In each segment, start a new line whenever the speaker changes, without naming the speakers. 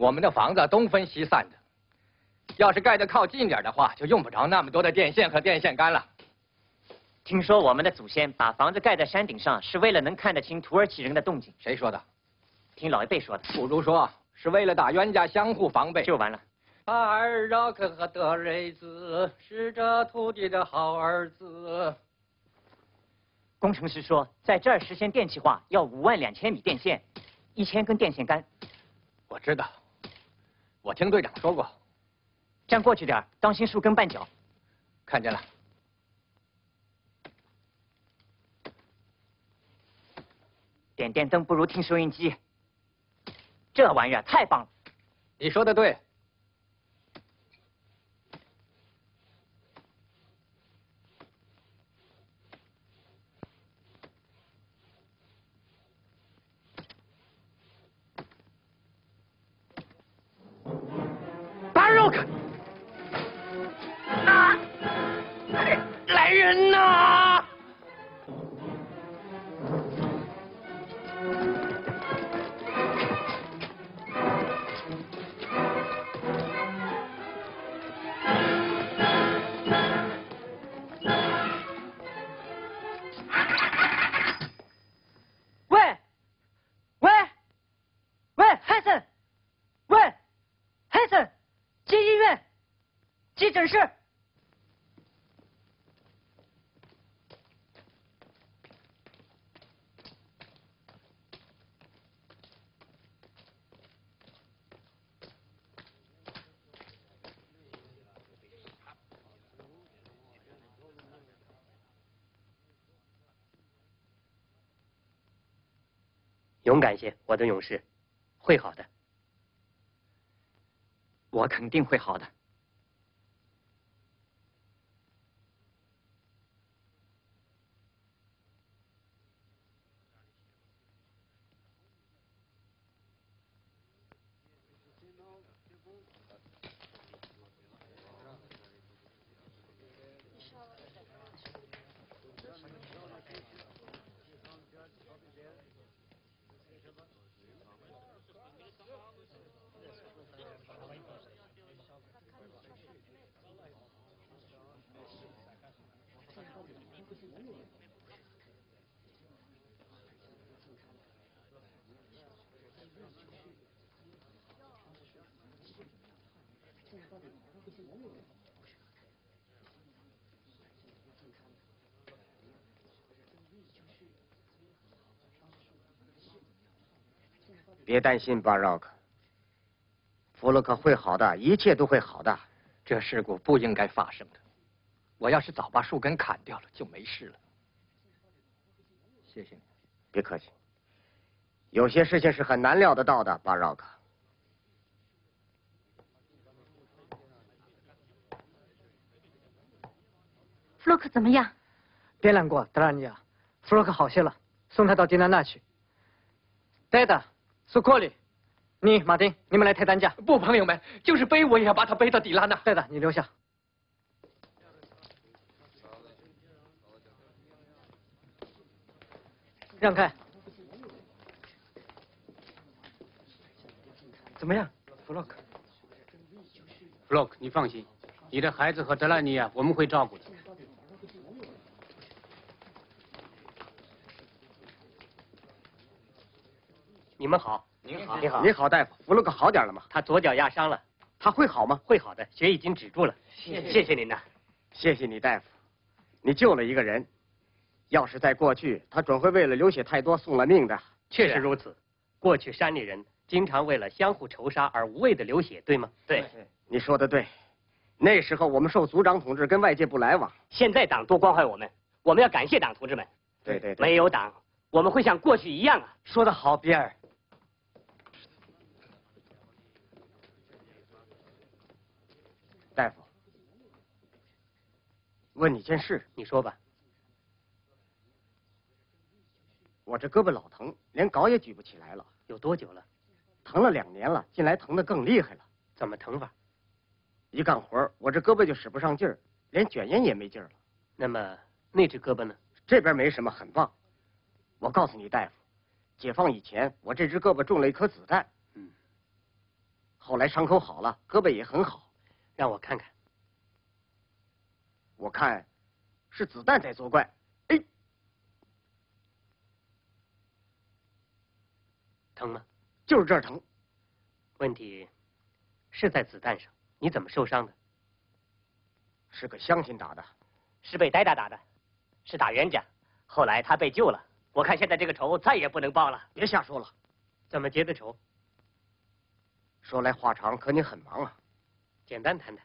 我们的房子东分西散的，要是盖得靠近点的话，就用不着那么多的电线和电线杆了。
听说我们的祖先把房子盖在山顶上，是为了能看得清土耳其人的动静。
谁说的？
听老一辈说的。
不如说是为了打冤家相互防备。
就完了。
巴尔饶克和德雷兹是这土地的好儿子。
工程师说，在这儿实现电气化要52000米电线，1000根电线杆。
我知道，我听队长说过。
站过去点儿，当心树根绊脚。
看见了。
点电灯不如听收音机，这玩意儿太棒了。
你说的对。Baroque！ 啊！来人呐！
急诊室。
勇敢些，我的勇士，会好的。
我肯定会好的。
别担心，巴洛克，弗洛克会好的，一切都会好的。
这事故不应该发生的，我要是早把树根砍掉了，就没事了。谢谢你。
别客气。有些事情是很难料得到的，巴洛克。
弗洛克怎么样？
别难过，德拉尼亚，弗洛克好些了，送他到迪纳那去。戴达。苏库里，你马丁，你们来抬担架。
不，朋友们，就是背我也要把他背到底拉那。
对的，你留下。让开。
怎么样，弗洛克？弗洛克，你放心，你的孩子和德拉尼亚我们会照顾的。你们好，
您好，
你好，你好，大夫，弗洛克好点了吗？
他左脚压伤了，
他会好吗？
会好的，血已经止住了。谢谢您呐，
谢谢你，大夫，你救了一个人。要是在过去，他准会为了流血太多送了命的。
确实如此，过去山里人经常为了相互仇杀而无谓的流血，对吗？
对，
你说的对。那时候我们受族长统治，跟外界不来往。
现在党多关怀我们，我们要感谢党同志们。
对对对，
没有党，我们会像过去一样啊。
说得好，比尔。
大夫，问你件事。
你说吧。
我这胳膊老疼，连镐也举不起来了。
有多久了？
疼了2年了，近来疼得更厉害了。
怎么疼法？
一干活，我这胳膊就使不上劲儿，连卷烟也没劲儿了。
那么那只胳膊呢？
这边没什么，很棒。我告诉你，大夫，解放以前，我这只胳膊中了一颗子弹。 后来伤口好了，胳膊也很好。
让我看看。
我看是子弹在作怪。哎，
疼吗？
就是这儿疼。
问题是在子弹上，你怎么受伤的？
是个乡亲打的。
是被呆呆打的，是打冤家。后来他被救了，我看现在这个仇再也不能报了。
别瞎说了，
怎么结的仇？
说来话长，可你很忙啊。
简单谈谈。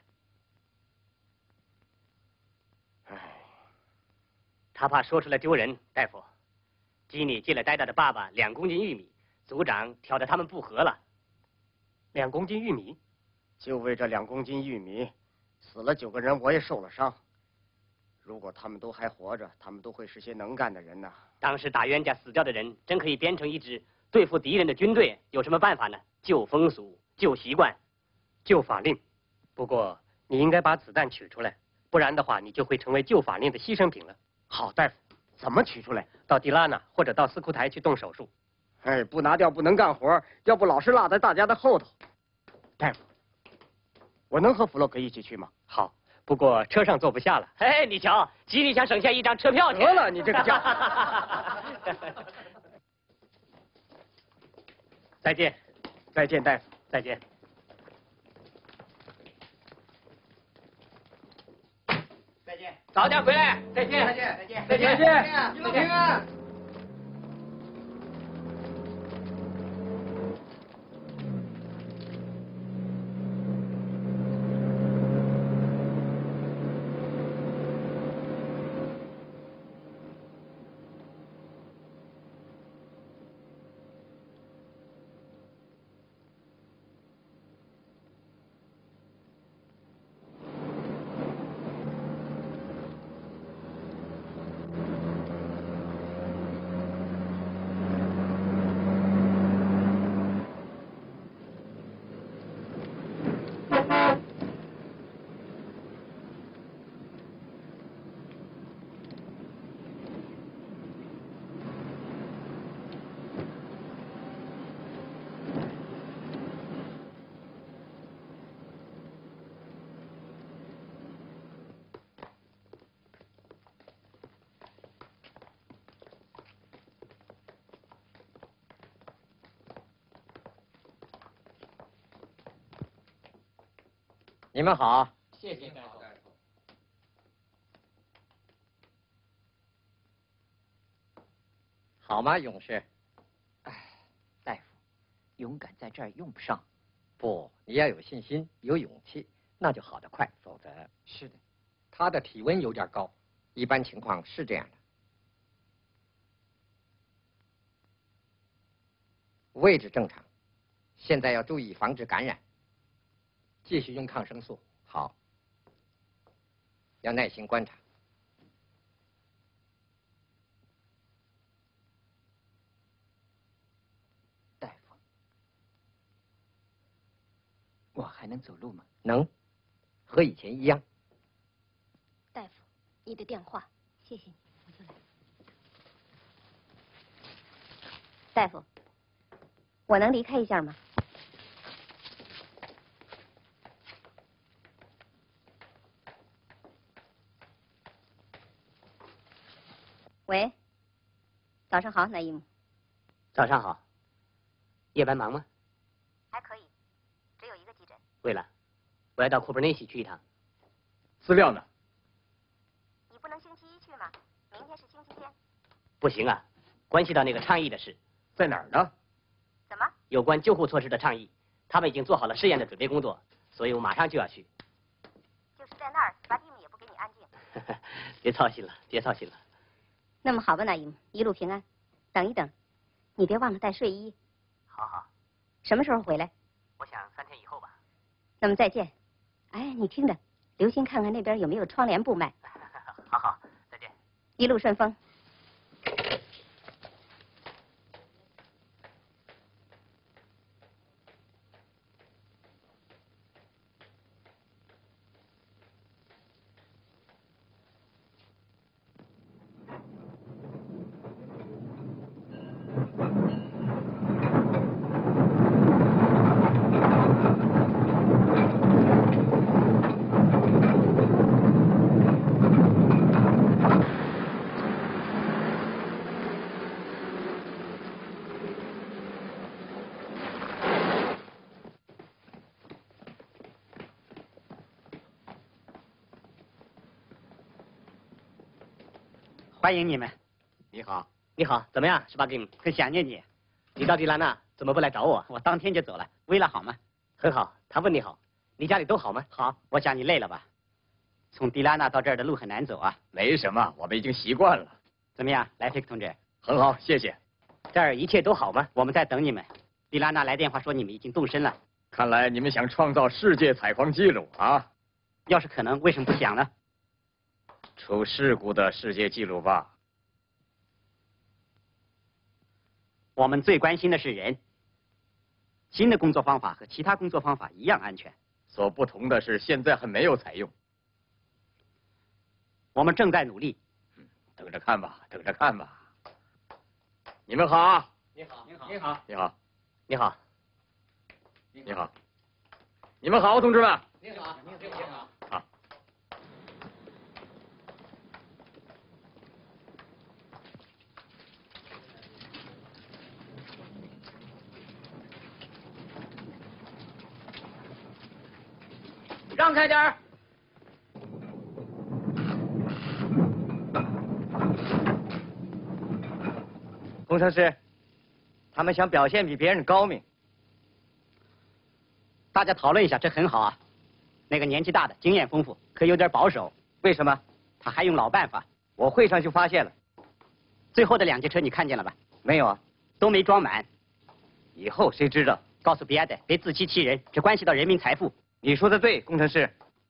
他怕说出来丢人，大夫。基尼借了呆呆的爸爸2公斤玉米，组长挑着他们不和了。
2公斤玉米？
就为这2公斤玉米，死了9个人，我也受了伤。如果他们都还活着，他们都会是些能干的人呐。
当时打冤家死掉的人，真可以编成一支对付敌人的军队。有什么办法呢？旧风俗，旧习惯，
旧法令。不过你应该把子弹取出来，不然的话，你就会成为旧法令的牺牲品了。
好，大夫，怎么取出来？
到迪拉纳或者到斯库台去动手术。
哎，不拿掉不能干活，要不老是落在大家的后头。大夫，我能和弗洛克一起去吗？
好，不过车上坐不下了。
哎，你瞧，基尼想省下1张车票钱。
得了，你这个家伙！
再见，
再见，大夫，
再见。
再见，早点回来。再见，再见，再见，再见，
一路平安。
你们好，
谢谢大夫。
好吗，勇士？
大夫，勇敢在这儿用不上。
不，你要有信心，有勇气，那就好得快。否则，
是的，
他的体温有点高，一般情况是这样的。位置正常，现在要注意防止感染。继续用抗生素。好，要耐心观察。
大夫，我还能走路吗？
能，和以前一样。
大夫，你的电话，谢谢你，我就来。大夫，我能离开一下吗？喂，早上好，乃伊姆。
早上好。夜班忙吗？
还可以，只有1个急诊。
对了，我要到库珀内西去一趟。
资料呢？
你不能星期1去吗？明天是星期天。
不行啊，关系到那个倡议的事。
在哪儿呢？
怎么？
有关救护措施的倡议，他们已经做好了试验的准备工作，所以我马上就要去。
就是在那儿，巴蒂姆也不给你安静。
别操心了，别操心了。
那么好吧，乃伊姆，一路平安。等一等，你别忘了带睡衣。
好好。
什么时候回来？
我想3天以后吧。
那么再见。哎，你听着，留心看看那边有没有窗帘布卖。
好好，再见。
一路顺风。
欢迎你们。
你好，
你好，怎么样，十八金？
很想念你，
你到迪拉那怎么不来找我？
我当天就走了。薇拉好吗？
很好，他问你好。你家里都好吗？
好，我想你累了吧？从迪拉那到这儿的路很难走啊。
没什么，我们已经习惯了。
怎么样，莱菲克同志？
很好，谢谢。
这儿一切都好吗？
我们在等你们。迪拉那来电话说你们已经动身了。
看来你们想创造世界采矿纪录啊！
要是可能，为什么不想呢？
出事故的世界纪录吧。
我们最关心的是人。新的工作方法和其他工作方法一样安全。
所不同的是，现在还没有采用。
我们正在努力。
等着看吧，等着看吧。你们好。
你好，你好，你好，
你好，
你好，
你好，你们好，同志们。
你好，你好。
好。
让开点儿！
工程师，他们想表现比别人高明。
大家讨论一下，这很好啊。那个年纪大的，经验丰富，可有点保守。
为什么？
他还用老办法。
我会上就发现了。
最后的2节车你看见了吧？
没有啊，
都没装满。
以后谁知道？
告诉别的，别自欺欺人，这关系到人民财富。
你说的对，工程师。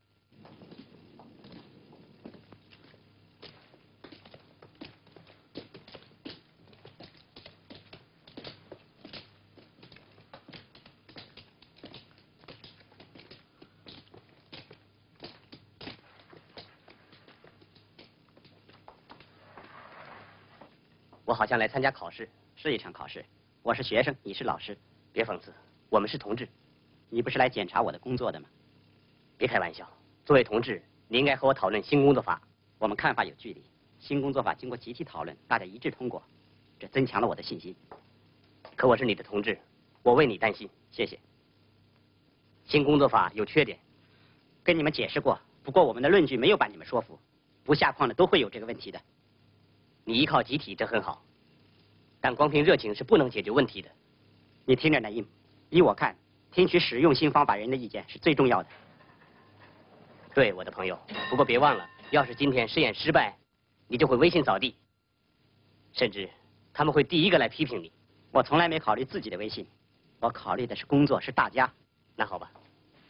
我好像来参加考试，
是一场考试。我是学生，你是老师。
别讽刺，我们是同志。
你不是来检查我的工作的吗？
别开玩笑，作为同志，你应该和我讨论新工作法。
我们看法有距离，新工作法经过集体讨论，大家一致通过，这增强了我的信心。
可我是你的同志，我为你担心。
谢谢。
新工作法有缺点，
跟你们解释过，不过我们的论据没有把你们说服。不下矿的都会有这个问题的。
你依靠集体，这很好，但光凭热情是不能解决问题的。
你听着呢，依我看，听取使用新方法人的意见是最重要的。
对，我的朋友。不过别忘了，要是今天试验失败，你就会威信扫地，甚至他们会第一个来批评你。
我从来没考虑自己的威信，我考虑的是工作，是大家。
那好吧。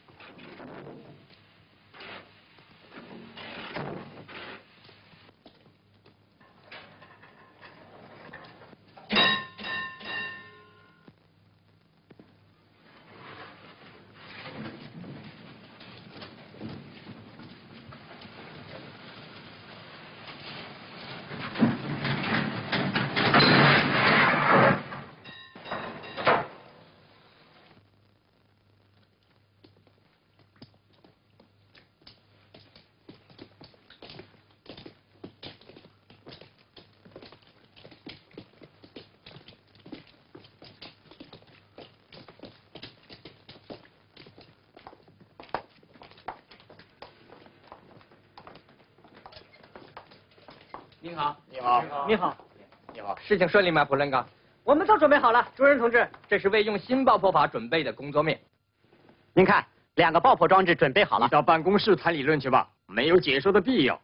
你好，
你好，
你好，
你好。
事情顺利吗，普伦冈？
我们都准备好了，主任同志。
这是为用新爆破法准备的工作面。
您看，2个爆破装置准备好了。
你到办公室谈理论去吧，没有解说的必要。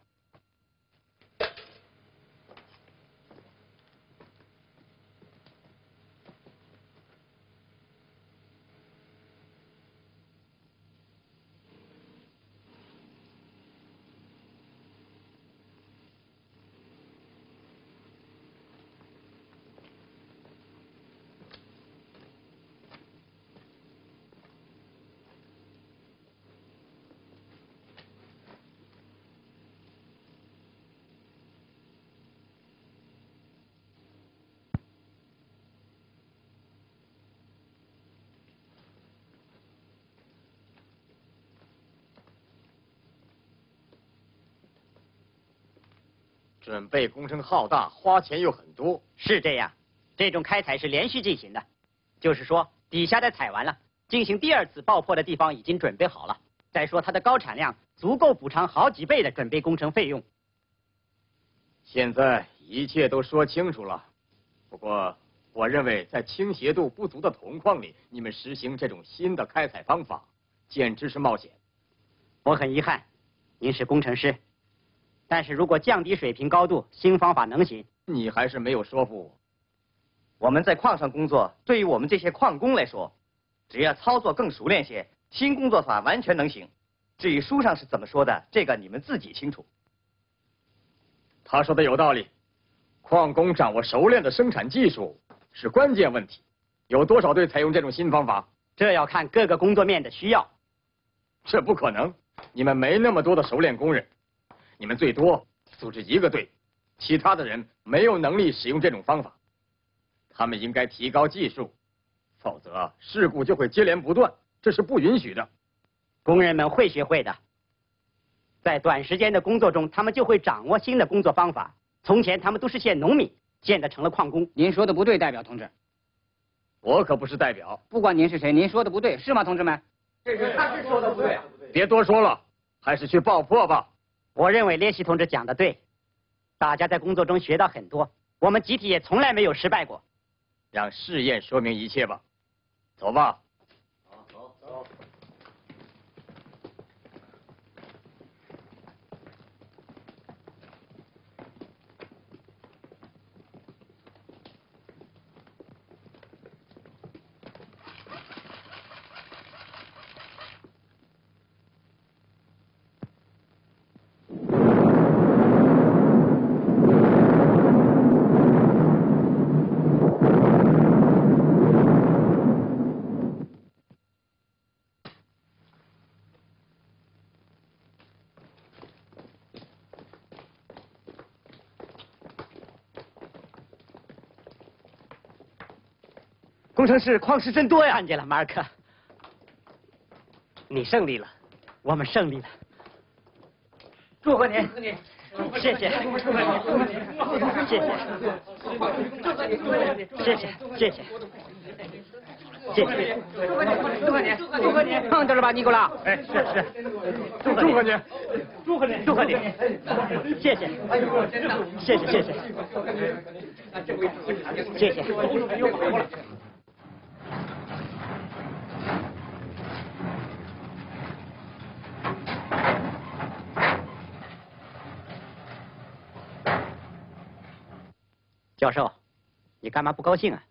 准备工程浩大，花钱又很多。
是这样，这种开采是连续进行的，就是说底下的采完了，进行第2次爆破的地方已经准备好了。再说它的高产量足够补偿好几倍的准备工程费用。
现在一切都说清楚了。不过，我认为在倾斜度不足的铜矿里，你们实行这种新的开采方法，简直是冒险。
我很遗憾，您是工程师，但是如果降低水平高度，新方法能行。
你还是没有说服我。
我们在矿上工作，对于我们这些矿工来说，只要操作更熟练些，新工作法完全能行。至于书上是怎么说的，这个你们自己清楚。
他说的有道理，矿工掌握熟练的生产技术是关键问题。有多少队采用这种新方法？
这要看各个工作面的需要。
这不可能，你们没那么多的熟练工人，你们最多组织一个队，其他的人没有能力使用这种方法。他们应该提高技术，否则事故就会接连不断，这是不允许的。
工人们会学会的，在短时间的工作中，他们就会掌握新的工作方法。从前他们都是些农民，现在成了矿工。
您说的不对，代表同志。
我可不是代表。
不管您是谁，您说的不对，是吗，同志们？
他是说的不对啊。
别多说了，还是去爆破吧。
我认为列西同志讲的对，大家在工作中学到很多，我们集体也从来没有失败过。
让试验说明一切吧。走吧。
走。工程师，矿石真多呀！
看见了，马尔克，
你胜利了，
我们胜利了。
祝贺您！
谢谢，谢谢，谢谢。
祝贺你！碰到了吧，尼古拉？
哎，是，
祝贺你！
祝贺你！谢谢，谢谢。教授，你干嘛不高兴啊？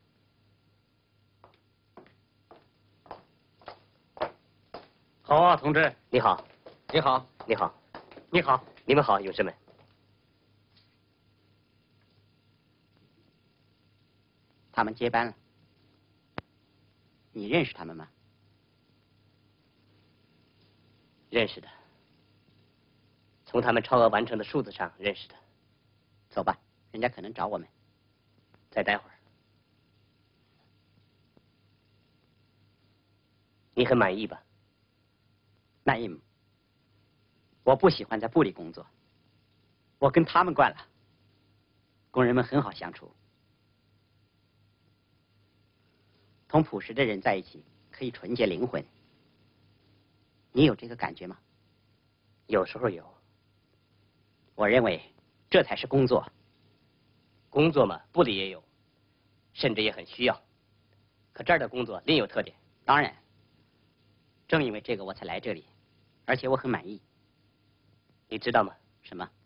好啊，同志。
你好，
你好，
你好，
你好，
你们好，勇士们。
他们接班了，你认识他们吗？
认识的，从他们超额完成的数字上认识的。
走吧，人家可能找我们。
再待会儿。你很满意吧？
那伊姆，我不喜欢在部里工作，我跟他们惯了。工人们很好相处，同朴实的人在一起可以纯洁灵魂。你有这个感觉吗？
有时候有。
我认为这才是工作。
工作嘛，部里也有，甚至也很需要。可这儿的工作另有特点。
当然，正因为这个我才来这里，而且我很满意。
你知道吗？
什么？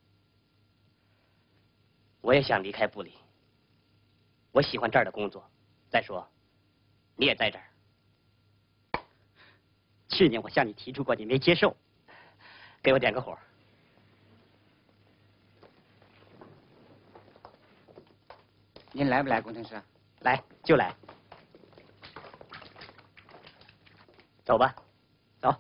我也想离开部里。我喜欢这儿的工作。再说，你也在这儿。
去年我向你提出过，你没接受。
给我点个火。
您来不来，工程师？
来就来。
走吧。
走。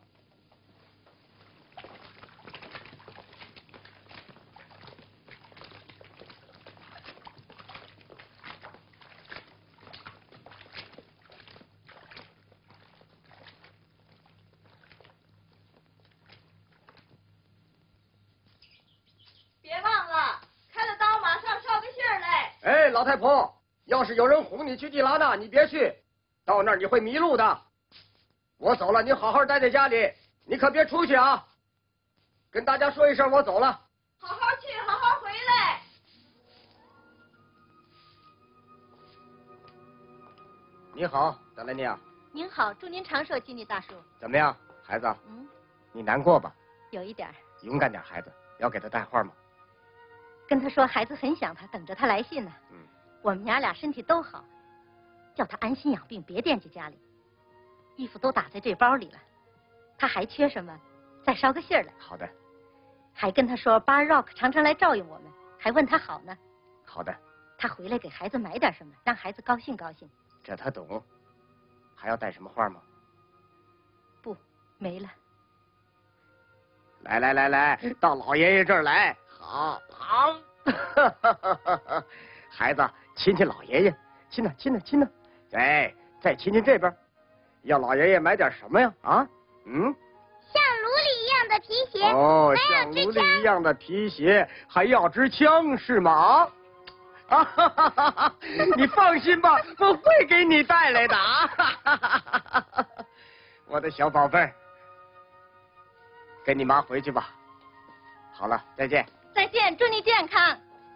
别忘了，开了刀马上捎个信儿来。
哎，老太婆，要是有人哄你去蒂拉纳，你别去，到那儿你会迷路的。我走了，你好好待在家里，你可别出去啊！跟大家说一声，我走了。
好好去，好好回来。
你好，德兰尼亚。
您好，祝您长寿，经理大叔。
怎么样，孩子？
嗯，
你难过吧？
有一点儿。
勇敢点，孩子。要给他带话吗？
跟他说孩子很想他，等着他来信呢。我们娘俩身体都好，叫他安心养病，别惦记家里。衣服都打在这包里了，他还缺什么，再捎个信儿来。
好的。
还跟他说巴尔 Rock 常常来照应我们，还问他好呢。
好的。
他回来给孩子买点什么，让孩子高兴高兴。
这他懂。还要带什么话吗？
不，没了。
来，到老爷爷这儿来。好，孩子，亲亲老爷爷，亲呢。哎，再亲亲这边。要老爷爷买点什么呀？啊？
像卢里一样的皮鞋。
哦，像卢里一样的皮鞋，还要支枪是吗？你放心吧，我会给你带来的啊！我的小宝贝儿，跟你妈回去吧。好了，再见。
再见，祝你健康。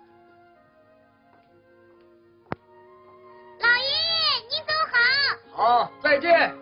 老爷爷，您走好。
好，再见。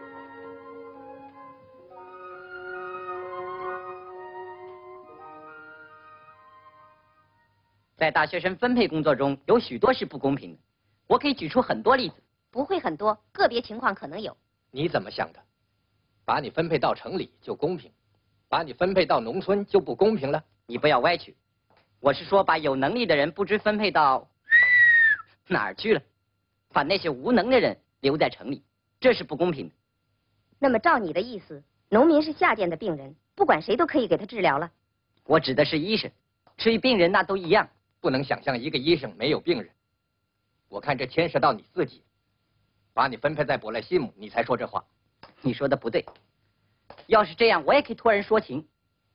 在大学生分配工作中，有许多是不公平的。我可以举出很多例子。
不会很多，个别情况可能有。
你怎么想的？把你分配到城里就公平，把你分配到农村就不公平了？
你不要歪曲。我是说，把有能力的人不知分配到哪儿去了，把那些无能的人留在城里，这是不公平的。
那么照你的意思，农民是下贱的病人，不管谁都可以给他治疗了？
我指的是医生，至于病人那都一样。
不能想象一个医生没有病人。我看这牵涉到你自己，把你分配在伯莱西姆，你才说这话。
你说的不对。要是这样，我也可以托人说情。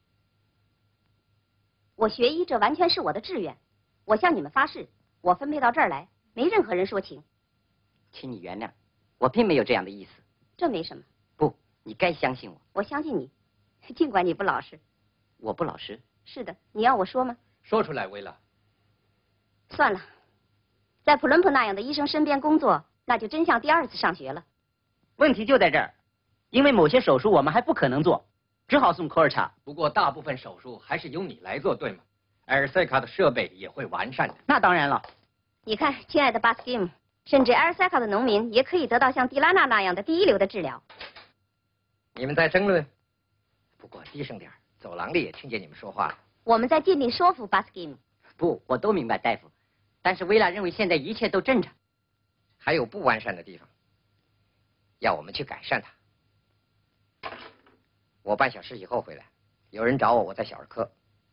我学医，这完全是我的志愿。我向你们发誓，我分配到这儿来，没任何人说情。
请你原谅，我并没有这样的意思。
这没什么。
不，你该相信我。
我相信你，尽管你不老实。
我不老实？
是的，你要我说吗？
说出来，维拉。
算了，在普伦普那样的医生身边工作，那就真像第二次上学了。
问题就在这儿，因为某些手术我们还不可能做，只好送科尔查。
不过大部分手术还是由你来做，对吗？埃尔塞卡的设备也会完善的。
那当然了。
你看，亲爱的巴斯基姆，甚至埃尔塞卡的农民也可以得到像蒂拉娜那样的第一流的治疗。
你们在争论？不过低声点，走廊里也听见你们说话了。
我们在尽力说服巴斯基姆。
不，我都明白，大夫。但是薇拉认为现在一切都正常，
还有不完善的地方，要我们去改善它。我半小时以后回来，有人找我，我在小儿科。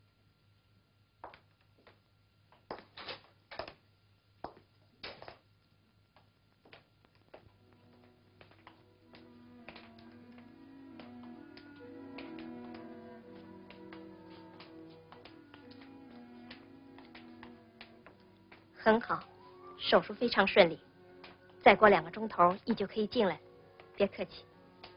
很好，手术非常顺利，再过2个钟头你就可以进来，别客气。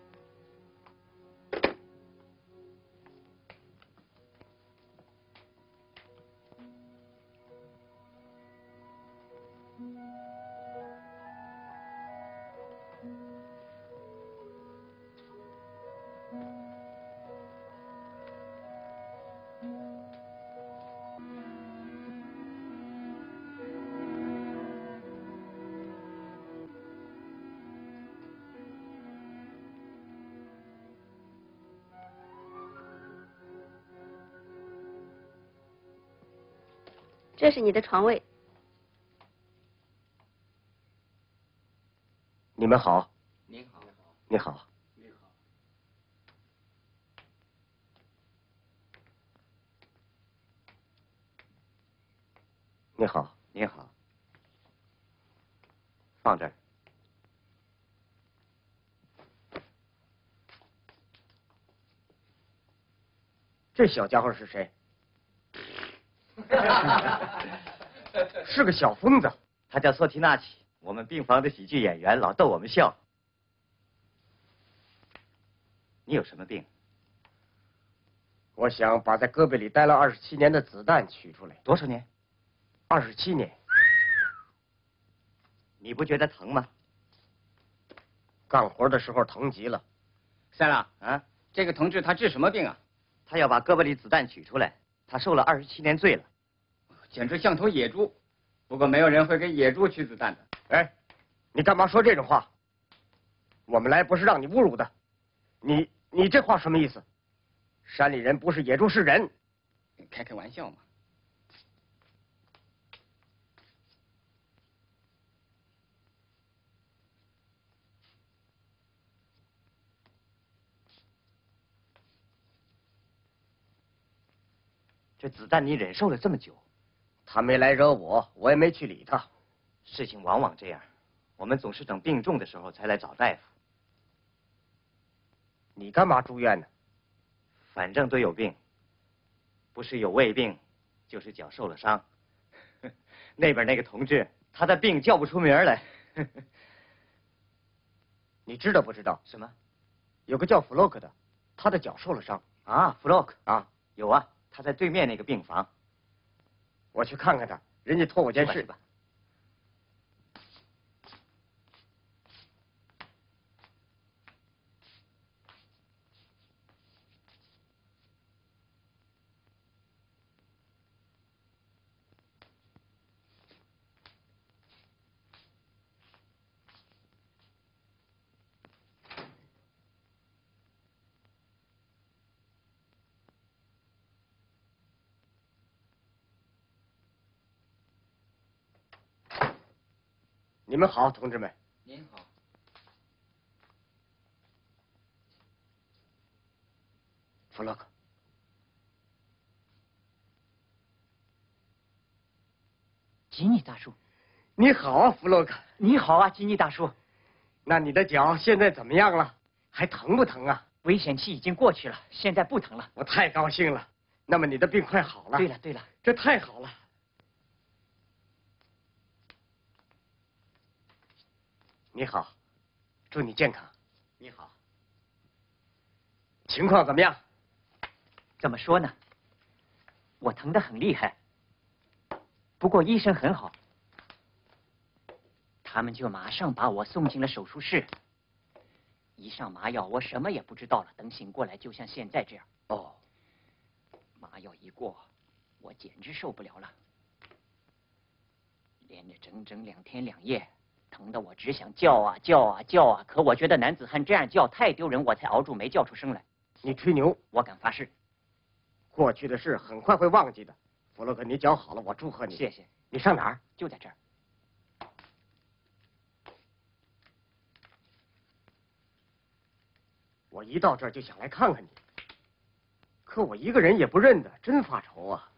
这是你的床位。
你们好。
您好。
你好。
你好。
你好。
你好。放这儿。
这小家伙是谁？是个小疯子，
他叫索提纳奇，我们病房的喜剧演员，老逗我们笑。你有什么病？
我想把在胳膊里待了27年的子弹取出来。
多少年
？27年。
你不觉得疼吗？
干活的时候疼极了。
塞拉啊，这个同志他治什么病啊？他要把胳膊里子弹取出来，他受了27年罪了，
简直像头野猪。不过没有人会给野猪取子弹的。
哎，你干嘛说这种话？我们来不是让你侮辱的。你这话什么意思？山里人不是野猪是人。
开玩笑嘛。
这子弹你忍受了这么久，
他没来惹我，我也没去理他。
事情往往这样，我们总是等病重的时候才来找大夫。
你干嘛住院呢？
反正都有病，不是有胃病，就是脚受了伤。那边那个同志，他的病叫不出名来。
你知道不知道？
什么？
有个叫弗洛克的，他的脚受了伤。
啊，弗洛克
啊，
有啊，他在对面那个病房。
我去看看他，人家托我件事。
吧。
你们好，同志们。
您好。
弗洛克。
吉尼大叔。
你好啊，弗洛克。
你好啊，吉尼大叔。
那你的脚现在怎么样了？还疼不疼啊？
危险期已经过去了，现在不疼了。
我太高兴了。那么你的病快好了。
对了，
这太好了。你好，祝你健康。
你好。
情况怎么样？
怎么说呢？我疼得很厉害，不过医生很好，他们就马上把我送进了手术室。一上麻药，我什么也不知道了。等醒过来，就像现在这样。
哦。
麻药一过，我简直受不了了，连着整整2天2夜。疼得我只想叫啊叫啊叫啊，可我觉得男子汉这样叫太丢人，我才熬住没叫出声来。
你吹牛，
我敢发誓。
过去的事很快会忘记的。弗洛克，你脚好了，我祝贺你。
谢谢。
你上哪儿？
就在这儿。
我一到这儿就想来看看你，可我一个人也不认得，真发愁啊。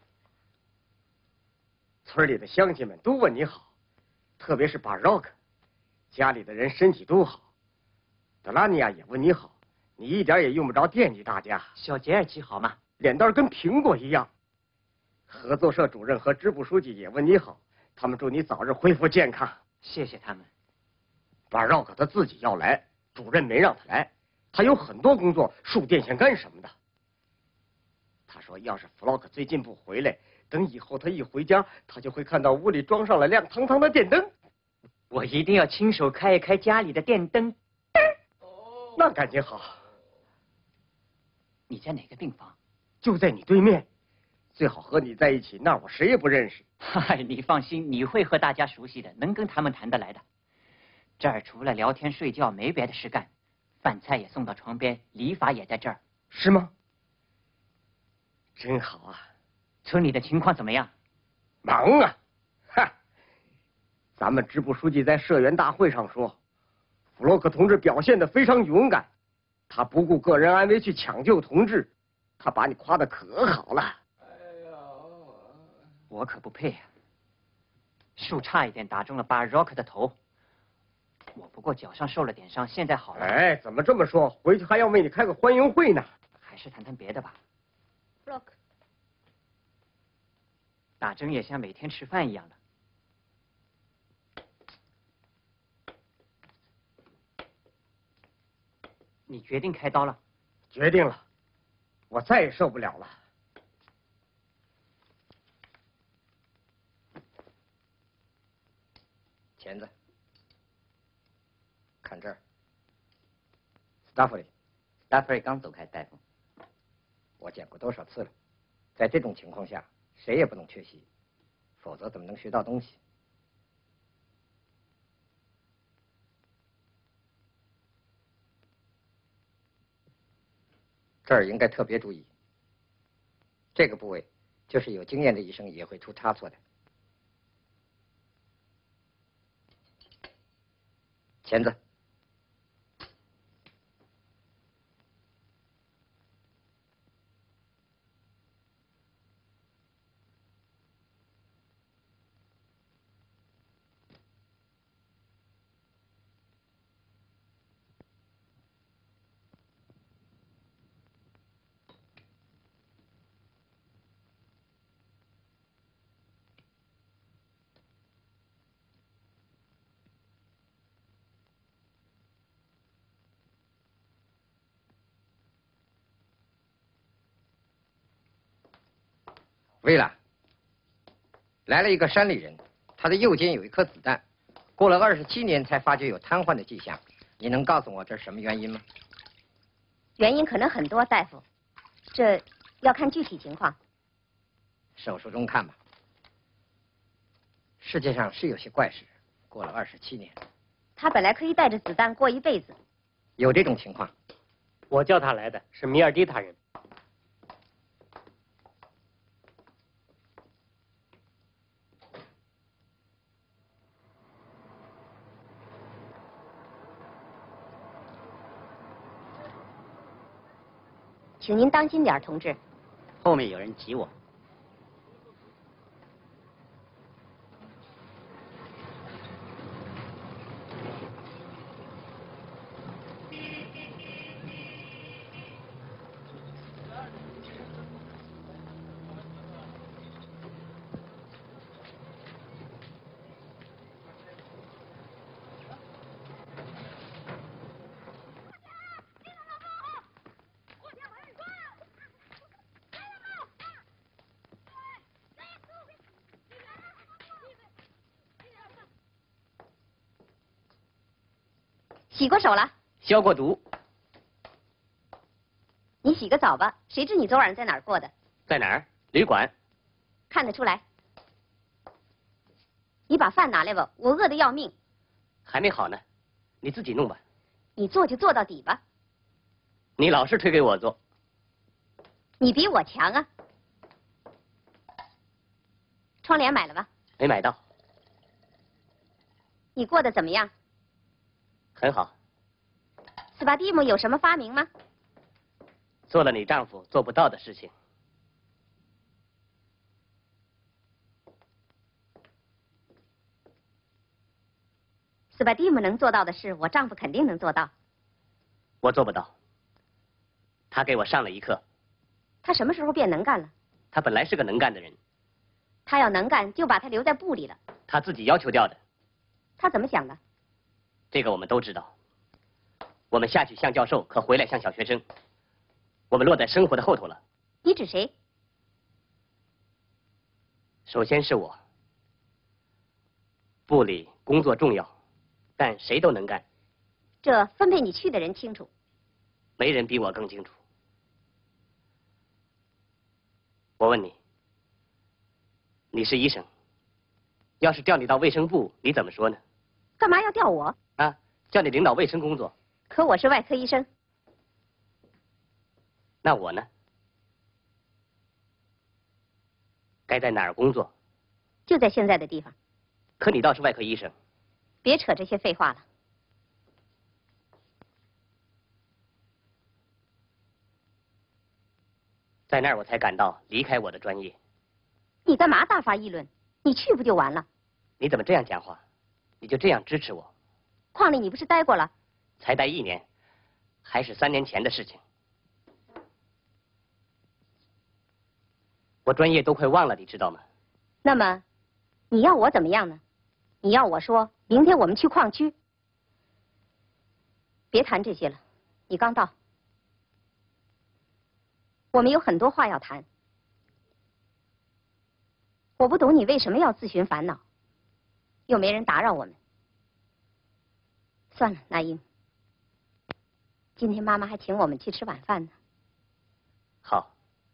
村里的乡亲们都问你好，特别是巴若克。家里的人身体都好，德拉尼亚也问你好，你一点也用不着惦记大家。
小杰尔奇好吗？
脸蛋跟苹果一样。合作社主任和支部书记也问你好，他们祝你早日恢复健康。
谢谢他们。
巴若克他自己要来，主任没让他来，他有很多工作，输电线杆什么的。他说，要是弗洛克最近不回来，等以后他一回家，他就会看到屋里装上了亮堂堂的电灯。
我一定要亲手开一开家里的电灯。
那感情好。
你在哪个病房？
就在你对面。最好和你在一起，那我谁也不认识。
嗨，你放心，你会和大家熟悉的，能跟他们谈得来的。这儿除了聊天睡觉没别的事干，饭菜也送到床边，理发也在这儿。
是吗？真好啊。
村里的情况怎么样？
忙啊！哈。咱们支部书记在社员大会上说，弗洛克同志表现得非常勇敢，他不顾个人安危去抢救同志，他把你夸得可好了。
我可不配啊！树差一点打中了巴若克的头，我不过脚上受了点伤，现在好了。
哎，怎么这么说？回去还要为你开个欢迎会呢。
还是谈谈别的吧。
弗洛克，
打针也像每天吃饭一样的。你决定开刀了？
决定了，我再也受不了了。
钳子，看这儿。 达弗里，
达弗里刚走开，大夫。
我讲过多少次了，在这种情况下，谁也不能缺席，否则怎么能学到东西？这儿应该特别注意，这个部位就是有经验的医生也会出差错的。钳子。为了，来了一个山里人，他的右肩有一颗子弹，过了27年才发觉有瘫痪的迹象。你能告诉我这是什么原因吗？
原因可能很多，大夫，这要看具体情况。
手术中看吧。世界上是有些怪事，过了27年。
他本来可以带着子弹过一辈子。
有这种情况。
我叫他来的是米尔蒂塔人。
请您当心点，同志。
后面有人挤我。
洗过手了，
消过毒。
你洗个澡吧，谁知你昨晚在哪儿过的？
在哪儿？旅馆。
看得出来。你把饭拿来吧，我饿得要命。
还没好呢，你自己弄吧。
你做就做到底吧。
你老是推给我做。
你比我强啊。窗帘买了吧？
没买到。
你过得怎么样？
很好。
斯巴蒂姆有什么发明吗？
做了你丈夫做不到的事情。
斯巴蒂姆能做到的事，我丈夫肯定能做到。
我做不到。他给我上了一课。
他什么时候变能干了？
他本来是个能干的人。
他要能干，就把他留在部里了。
他自己要求掉的。
他怎么想的？
这个我们都知道。我们下去像教授，可回来像小学生。我们落在生活的后头了。
你指谁？
首先是我。部里工作重要，但谁都能干。
这分配你去的人清楚。
没人比我更清楚。我问你，你是医生，要是调你到卫生部，你怎么说呢？
干嘛要调我？
啊，叫你领导卫生工作。
可我是外科医生。
那我呢？该在哪儿工作？
就在现在的地方。
可你倒是外科医生。
别扯这些废话了。
在那儿我才感到离开我的专业。
你干嘛大发议论？你去不就完了？
你怎么这样讲话？你就这样支持我？
矿里你不是待过了？
才待1年，还是3年前的事情。我专业都快忘了，你知道吗？
那么，你要我怎么样呢？你要我说明天我们去矿区？别谈这些了，你刚到。我们有很多话要谈。我不懂你为什么要自寻烦恼，又没人打扰我们。算了，那英， 今天妈妈还请我们去吃晚饭呢。
好。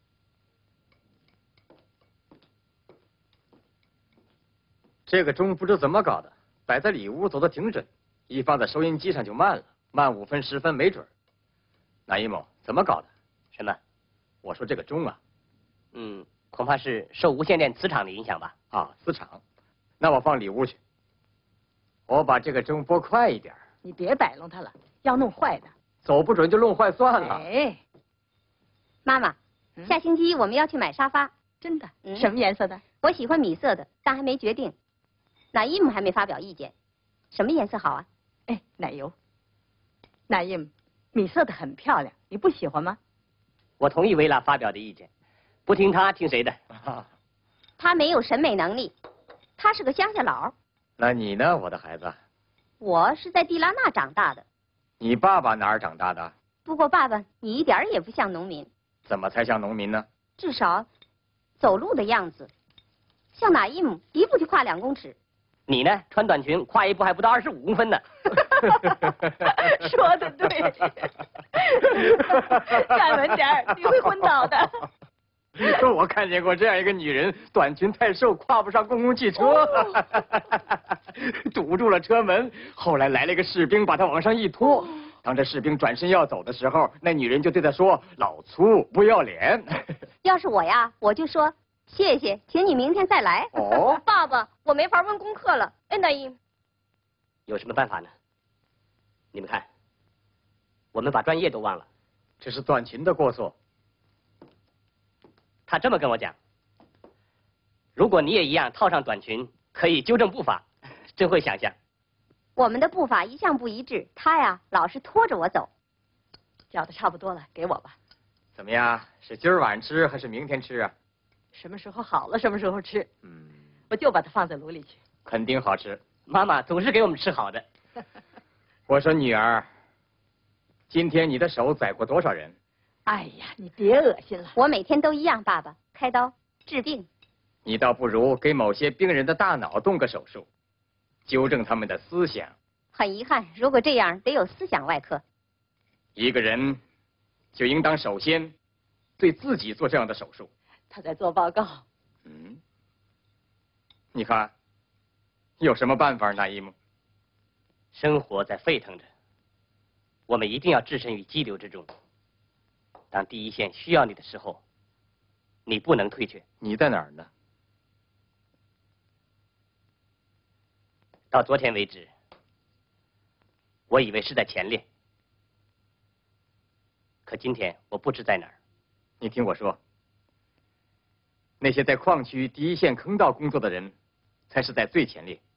这个钟不知怎么搞的，摆在里屋走得挺准，一放在收音机上就慢了，慢5分10分没准。那一某怎么搞的？
什么？
我说这个钟啊，
恐怕是受无线电磁场的影响吧？
啊，磁场。那我放里屋去。我把这个钟拨快一点。
你别摆弄它了，要弄坏的。
走不准就弄坏算了。
哎，
妈妈，下星期我们要去买沙发。
真的？什么颜色的？
我喜欢米色的，但还没决定。乃伊姆还没发表意见，什么颜色好啊？
哎，奶油。乃伊姆，米色的很漂亮，你不喜欢吗？
我同意维拉发表的意见，不听他听谁的？
他没有审美能力，他是个乡下佬。
那你呢，我的孩子？
我是在蒂拉纳长大的。
你爸爸哪儿长大的？
不过爸爸，你一点也不像农民。
怎么才像农民呢？
至少，走路的样子，像乃伊姆一步就跨2公尺。
你呢？穿短裙跨一步还不到25公分呢。
说的对，站稳点儿，你会昏倒的。
我看见过这样一个女人，短裙太瘦，跨不上公共汽车，堵住了车门。后来来了一个士兵，把她往上一拖。当这士兵转身要走的时候，那女人就对他说：“老粗，不要脸。”
要是我呀，我就说谢谢，请你明天再来。
哦，
爸爸，我没法问功课了。哎，乃伊姆，
有什么办法呢？你们看，我们把专业都忘了。
这是短裙的过错。
他这么跟我讲：如果你也一样套上短裙，可以纠正步伐。真会想象。
我们的步伐一向不一致，他呀老是拖着我走。
搅的差不多了，给我吧。
怎么样？是今儿晚吃还是明天吃啊？
什么时候好了什么时候吃。我就把它放在炉里去。
肯定好吃。
妈妈总是给我们吃好的。
我说女儿，今天你的手宰过多少人？
哎呀，你别恶心了。
我每天都一样，爸爸，开刀治病。
你倒不如给某些病人的大脑动个手术，纠正他们的思想。
很遗憾，如果这样，得有思想外科。
一个人就应当首先对自己做这样的手术。
他在做报告。
你看，有什么办法，那伊姆？
生活在沸腾着，我们一定要置身于激流之中。当第一线需要你的时候，你不能退却。
你在哪儿呢？
到昨天为止，我以为是在前列，可今天我不知在哪儿。
你听我说，那些在矿区第一线坑道工作的人，才是在最前列。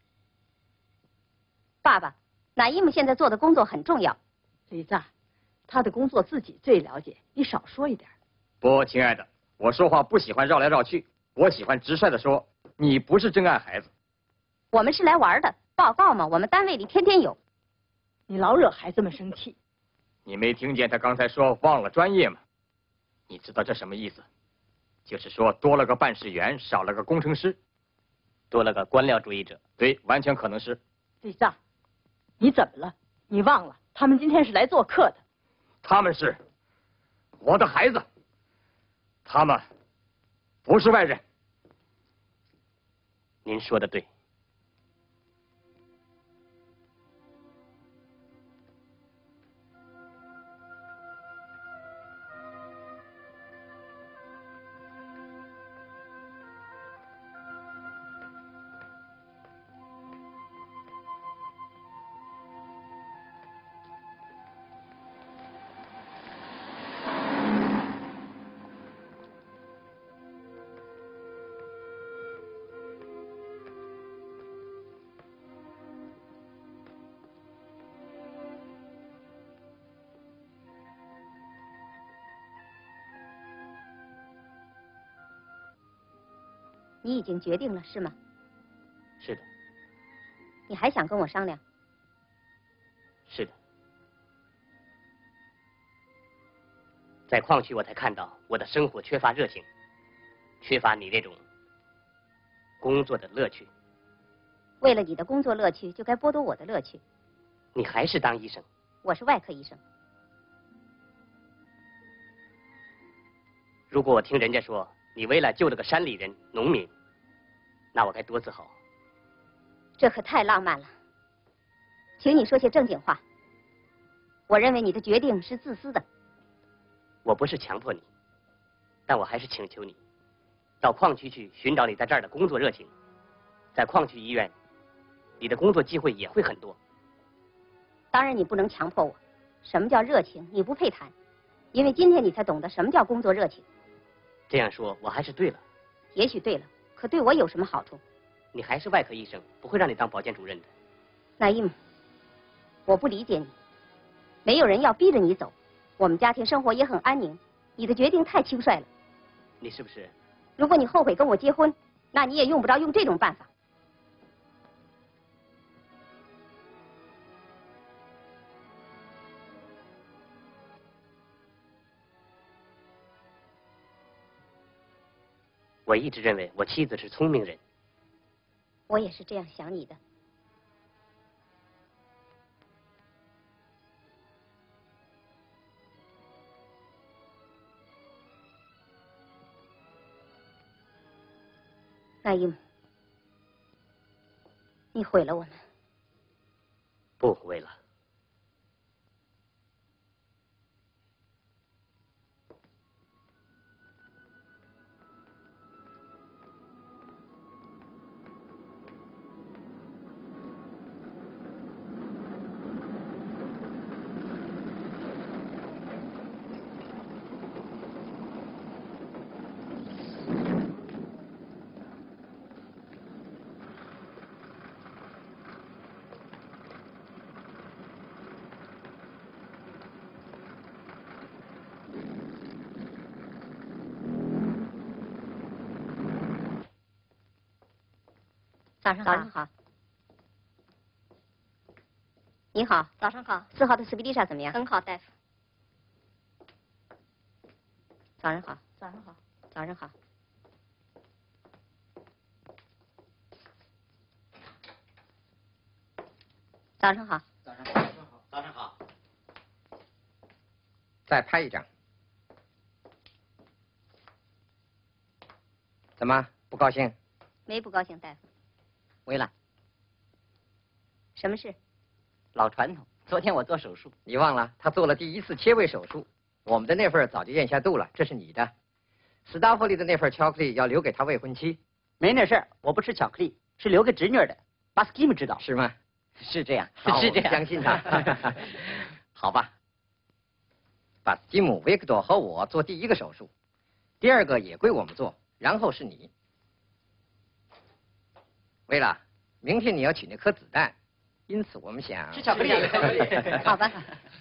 爸爸，乃伊姆现在做的工作很重要。
李子，他的工作自己最了解，你少说一点。
不，亲爱的，我说话不喜欢绕来绕去，我喜欢直率地说，你不是真爱孩子。
我们是来玩的，报告嘛，我们单位里天天有。
你老惹孩子们生气。
你没听见他刚才说忘了专业吗？你知道这什么意思？就是说多了个办事员，少了个工程师，
多了个官僚主义者。
对，完全可能是。
李子，你怎么了？你忘了，他们今天是来做客的。
他们是我的孩子，他们不是外人。
您说的对。
你已经决定了是吗？
是的。
你还想跟我商量？
是的。在矿区，我才看到我的生活缺乏热情，缺乏你那种工作的乐趣。
为了你的工作乐趣，就该剥夺我的乐趣。
你还是当医生？
我是外科医生。
如果我听人家说你为了救了个山里人、农民，那我该多自豪。
这可太浪漫了，请你说些正经话。我认为你的决定是自私的。
我不是强迫你，但我还是请求你，到矿区去寻找你在这儿的工作热情。在矿区医院，你的工作机会也会很多。
当然，你不能强迫我。什么叫热情？你不配谈，因为今天你才懂得什么叫工作热情。
这样说，我还是对了。
也许对了，可对我有什么好处？
你还是外科医生，不会让你当保健主任的。
那伊姆，我不理解你。没有人要逼着你走，我们家庭生活也很安宁。你的决定太轻率了。
你是不是？
如果你后悔跟我结婚，那你也用不着用这种办法。
我一直认为我妻子是聪明人。
我也是这样想你的。那伊姆，你毁了我们。
不为了。
早上好。你好。
早上好。
4号的斯皮丽莎怎么样？
很好，大夫。
早上好。
早上好。
早上好。早上好。
早上好。早上好。
再拍一张。怎么不高兴？
没不高兴，大夫。
维拉，
什么事？
老传统。昨天我做手术，
你忘了他做了第1次切胃手术，我们的那份早就咽下肚了，这是你的。斯达弗利的那份巧克力要留给他未婚妻。
没那事儿，我不吃巧克力，是留给侄女的。巴斯基姆知道
是吗？
是这样，
是这样，相信他。好吧，巴斯基姆、维克多和我做第1个手术，第2个也归我们做，然后是你。为了明天你要取那颗子弹，因此我们想
吃巧克力。
好吧。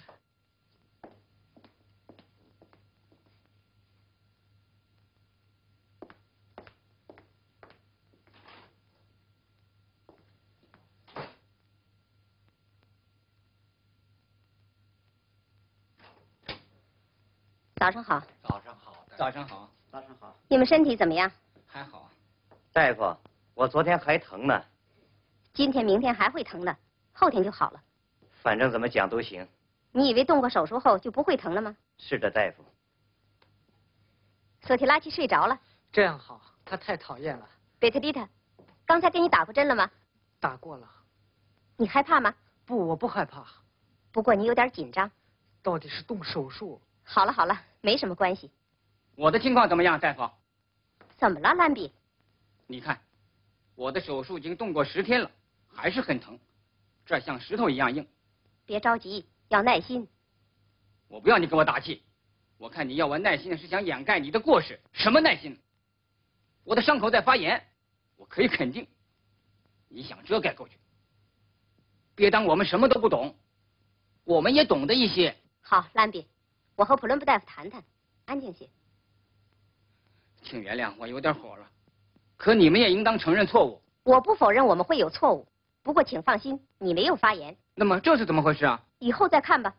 早上好。
早上好。早上好。早上好。
你们身体怎么样？
还好。
大夫，我昨天还疼呢。
今天、明天还会疼的，后天就好了。
反正怎么讲都行。
你以为动过手术后就不会疼了吗？
是的，大夫。
索提拉奇睡着了。
这样好，他太讨厌了。
贝特丽特，刚才给你打过针了吗？
打过了。
你害怕吗？
不，我不害怕。
不过你有点紧张。
到底是动手术。
好了好了，没什么关系。
我的情况怎么样，大夫？
怎么了，兰比？
你看，我的手术已经动过10天了，还是很疼，这儿像石头一样硬。
别着急，要耐心。
我不要你给我打气，我看你要我耐心是想掩盖你的过失。什么耐心？我的伤口在发炎，我可以肯定，你想遮盖过去。别当我们什么都不懂，我们也懂得一些。
好，兰比，我和普伦布大夫谈谈，安静些。
请原谅我有点火了，可你们也应当承认错误。
我不否认我们会有错误，不过请放心，你没有发炎。
那么这是怎么回事啊？
以后再看吧。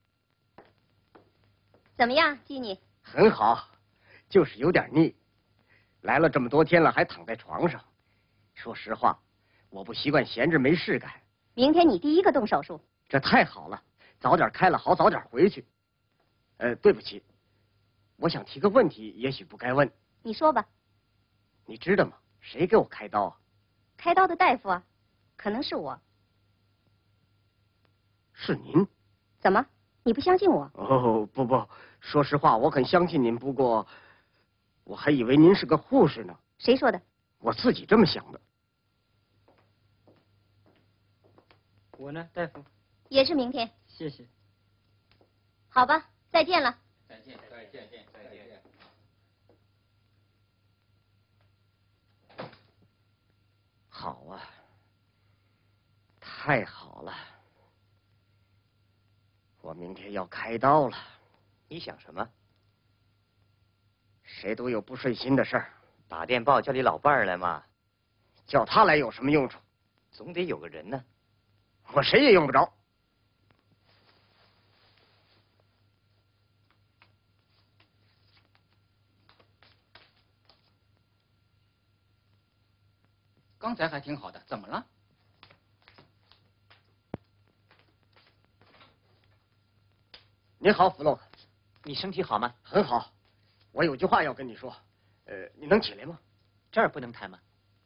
怎么样，基尼？
很好，就是有点腻。来了这么多天了，还躺在床上。说实话，我不习惯闲着没事干。
明天你第1个动手术。
这太好了，早点开了好早点回去。对不起， 我想提个问题，也许不该问。
你说吧。
你知道吗？谁给我开刀啊？
开刀的大夫啊，可能是我。
是您？
怎么？你不相信我？
哦，不，说实话，我很相信您。不过，我还以为您是个护士呢。
谁说的？
我自己这么想的。
我呢，大夫？
也是明天。
谢谢。
好吧，再见了。
再见。
好啊，太好了！我明天要开刀了。
你想什么？
谁都有不顺心的事儿，
打电报叫你老伴儿来嘛。
叫他来有什么用处？
总得有个人呢。
我谁也用不着。
刚才还挺好的，怎么了？
你好，弗洛克，
你身体好吗？
很好。我有句话要跟你说，你能起来吗？
这儿不能谈吗？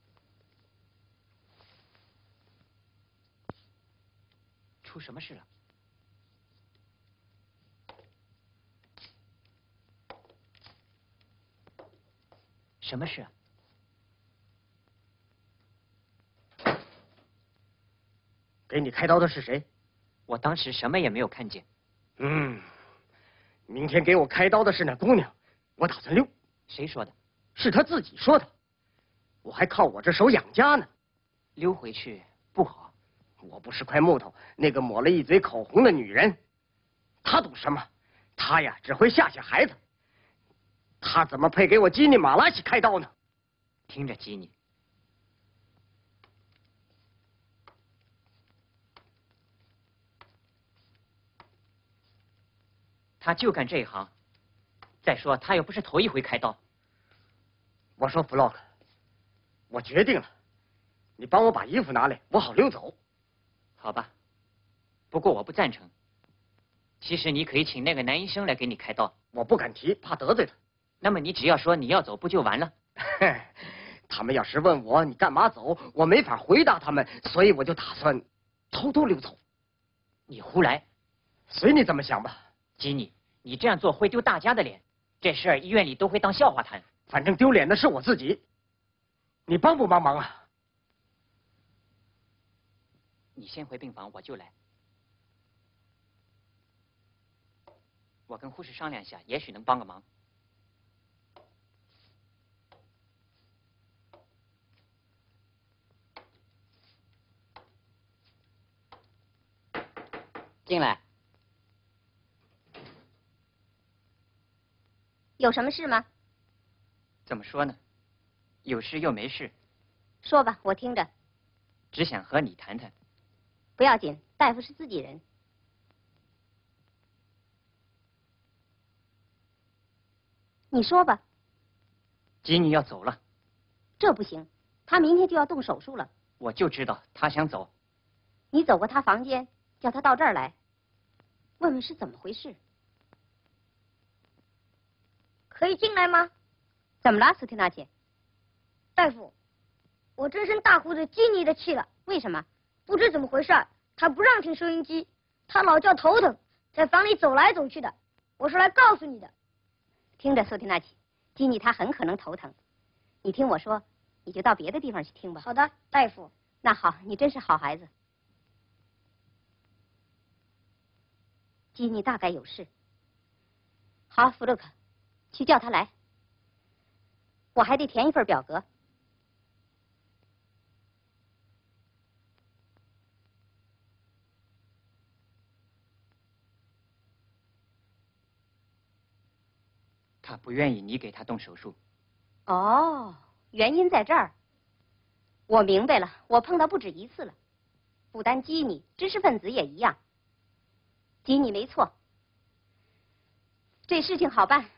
出什么事了？什么事啊？
给你开刀的是谁？
我当时什么也没有看见。
明天给我开刀的是那姑娘，我打算溜。
谁说的？
是她自己说的。我还靠我这手养家呢。
溜回去不好。
我不是块木头，那个抹了一嘴口红的女人，她懂什么？她呀，只会吓吓孩子。她怎么配给我基尼马拉西开刀呢？
听着，基尼。他就干这一行。再说，他又不是头一回开刀。
我说弗洛克，我决定了，你帮我把衣服拿来，我好溜走。
好吧，不过我不赞成。其实你可以请那个男医生来给你开刀。
我不敢提，怕得罪他。
那么你只要说你要走，不就完了？
他们要是问我你干嘛走，我没法回答他们，所以我就打算偷偷溜走。
你胡来，
随你怎么想吧。
基尼，你这样做会丢大家的脸，这事儿医院里都会当笑话谈。
反正丢脸的是我自己，你帮不帮忙啊？
你先回病房，我就来。我跟护士商量一下，也许能帮个忙。
进来。有什么事吗？
怎么说呢？有事又没事。
说吧，我听着。
只想和你谈谈。
不要紧，大夫是自己人。你说吧。
基尼要走了。
这不行，他明天就要动手术了。
我就知道他想走。
你走过他房间，叫他到这儿来，问问是怎么回事。
可以进来吗？
怎么了，斯蒂娜姐？
大夫，我真生大胡子基尼的气了。
为什么？
不知怎么回事，他不让听收音机，他老叫头疼，在房里走来走去的。我是来告诉你的。
听着，斯蒂娜姐，基尼他很可能头疼。你听我说，你就到别的地方去听吧。
好的，大夫。
那好，你真是好孩子。基尼大概有事。好，弗洛克，去叫他来。我还得填一份表格。
他不愿意你给他动手术。
哦，原因在这儿。我明白了，我碰到不止一次了。不单基尼，知识分子也一样。基尼没错，这事情好办。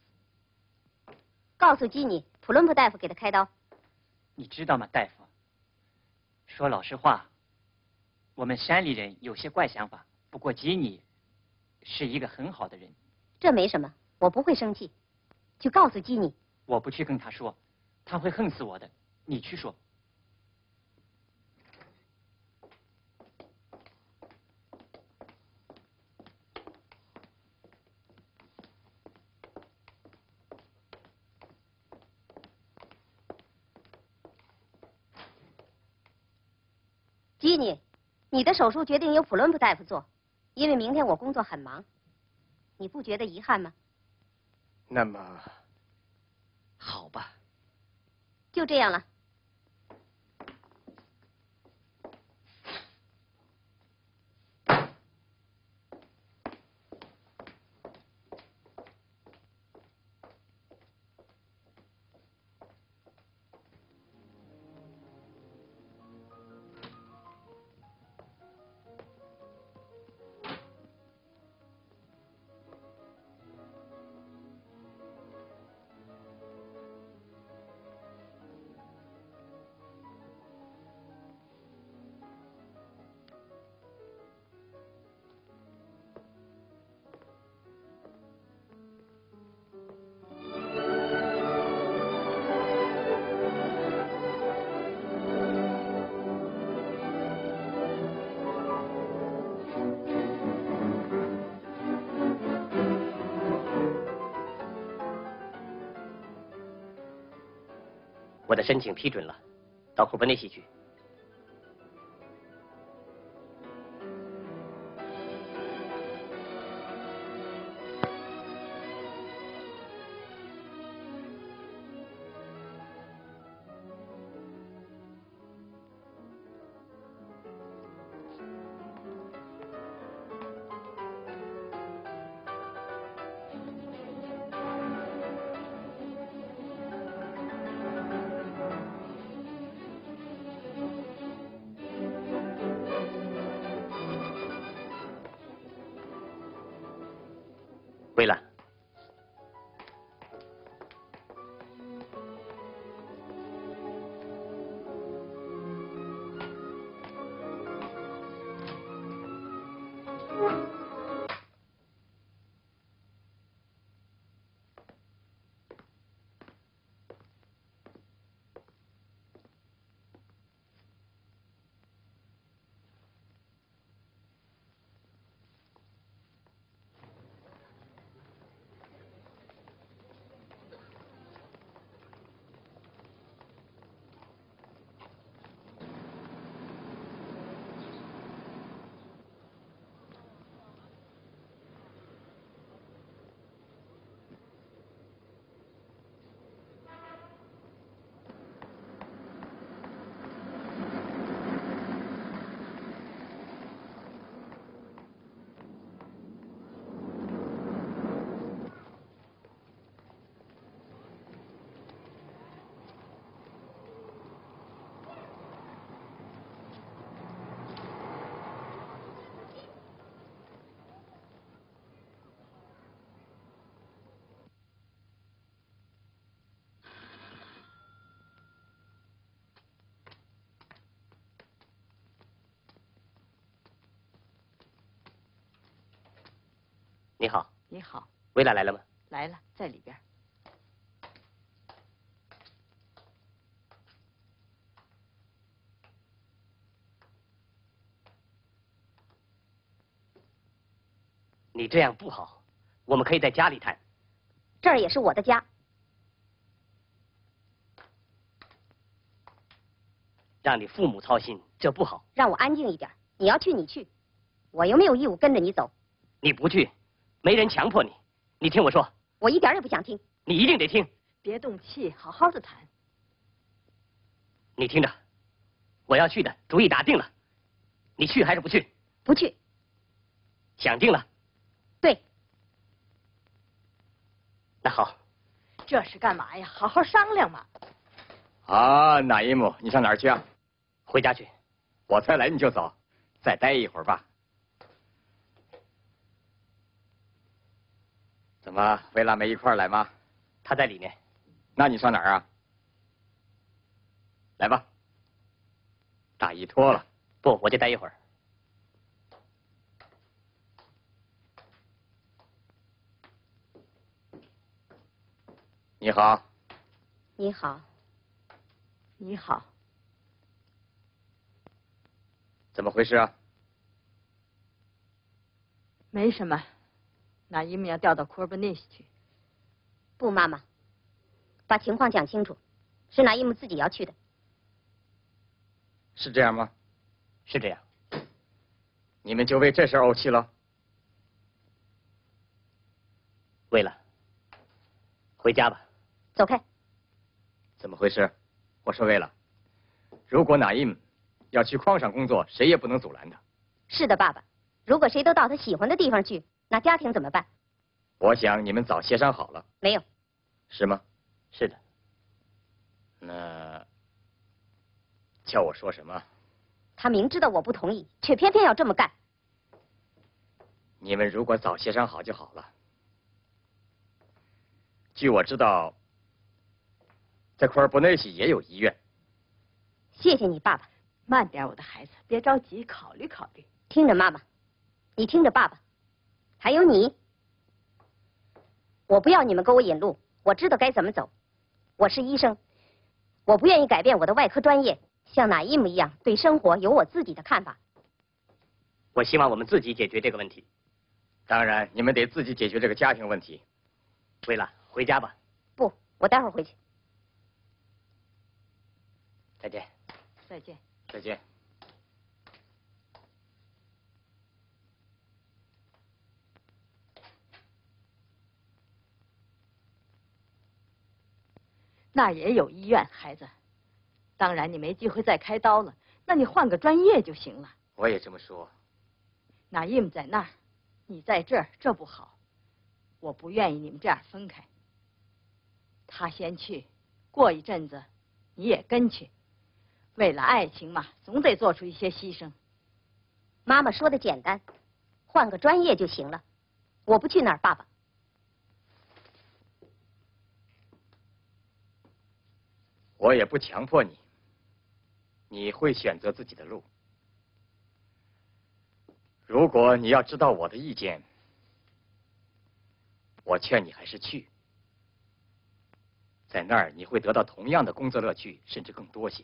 告诉基尼，普伦普大夫给他开刀。
你知道吗，大夫？说老实话，我们山里人有些怪想法。不过基尼是一个很好的人。
这没什么，我不会生气。 去告诉基尼。
我不去跟他说，他会恨死我的。你去说。
基尼，你的手术决定由普伦普大夫做，因为明天我工作很忙，你不觉得遗憾吗？
那么，好吧，
就这样了。
我的申请批准了，到库珀内西去。薇兰，你好。
你好。
薇兰来了吗？
来了，在里边。
你这样不好，我们可以在家里谈。
这儿也是我的家。
让你父母操心，这不好。
让我安静一点。你要去你去，我又没有义务跟着你走。
你不去，没人强迫你。你听我说。
我一点也不想听。
你一定得听。
别动气，好好的谈。
你听着，我要去的，主意打定了。你去还是不去？
不去。
想定了。
对。
那好。
这是干嘛呀？好好商量嘛。
啊，哪一幕？你上哪儿去啊？
回家去。
我才来你就走，再待一会儿吧。怎么，薇拉没一块儿来吗？
她在里面。
那你上哪儿啊？来吧。大衣脱了。
不，我就待一会儿。
你好。
你好。
你好。
怎么回事啊？
没什么，那伊姆要调到库尔布内西去。
不，妈妈，把情况讲清楚，是拿伊姆自己要去的。
是这样吗？
是这样。
你们就为这事怄气了？
为了，回家吧。
走开。
怎么回事？我说为了，如果哪伊姆要去矿上工作，谁也不能阻拦他。
是的，爸爸。如果谁都到他喜欢的地方去，那家庭怎么办？
我想你们早协商好了。
没有。
是吗？
是的。
那叫我说什么？
他明知道我不同意，却偏偏要这么干。
你们如果早协商好就好了。据我知道，在库尔布内西也有医院。
谢谢你，爸爸。
慢点，我的孩子，别着急，考虑考虑。
听着，妈妈，你听着，爸爸，还有你，我不要你们给我引路，我知道该怎么走。我是医生，我不愿意改变我的外科专业，像哪伊姆一样对生活有我自己的看法。
我希望我们自己解决这个问题。
当然，你们得自己解决这个家庭问题。
为了，回家吧。
不，我待会儿回去。
再见。
再见。
再见。
那儿也有医院，孩子。当然，你没机会再开刀了，那你换个专业就行了。
我也这么说。
那伊姆在那儿，你在这儿，这不好。我不愿意你们这样分开。他先去，过一阵子你也跟去。为了爱情嘛，总得做出一些牺牲。
妈妈说的简单，换个专业就行了。我不去那儿，爸爸。
我也不强迫你，你会选择自己的路。如果你要知道我的意见，我劝你还是去。在那儿你会得到同样的工作乐趣，甚至更多些。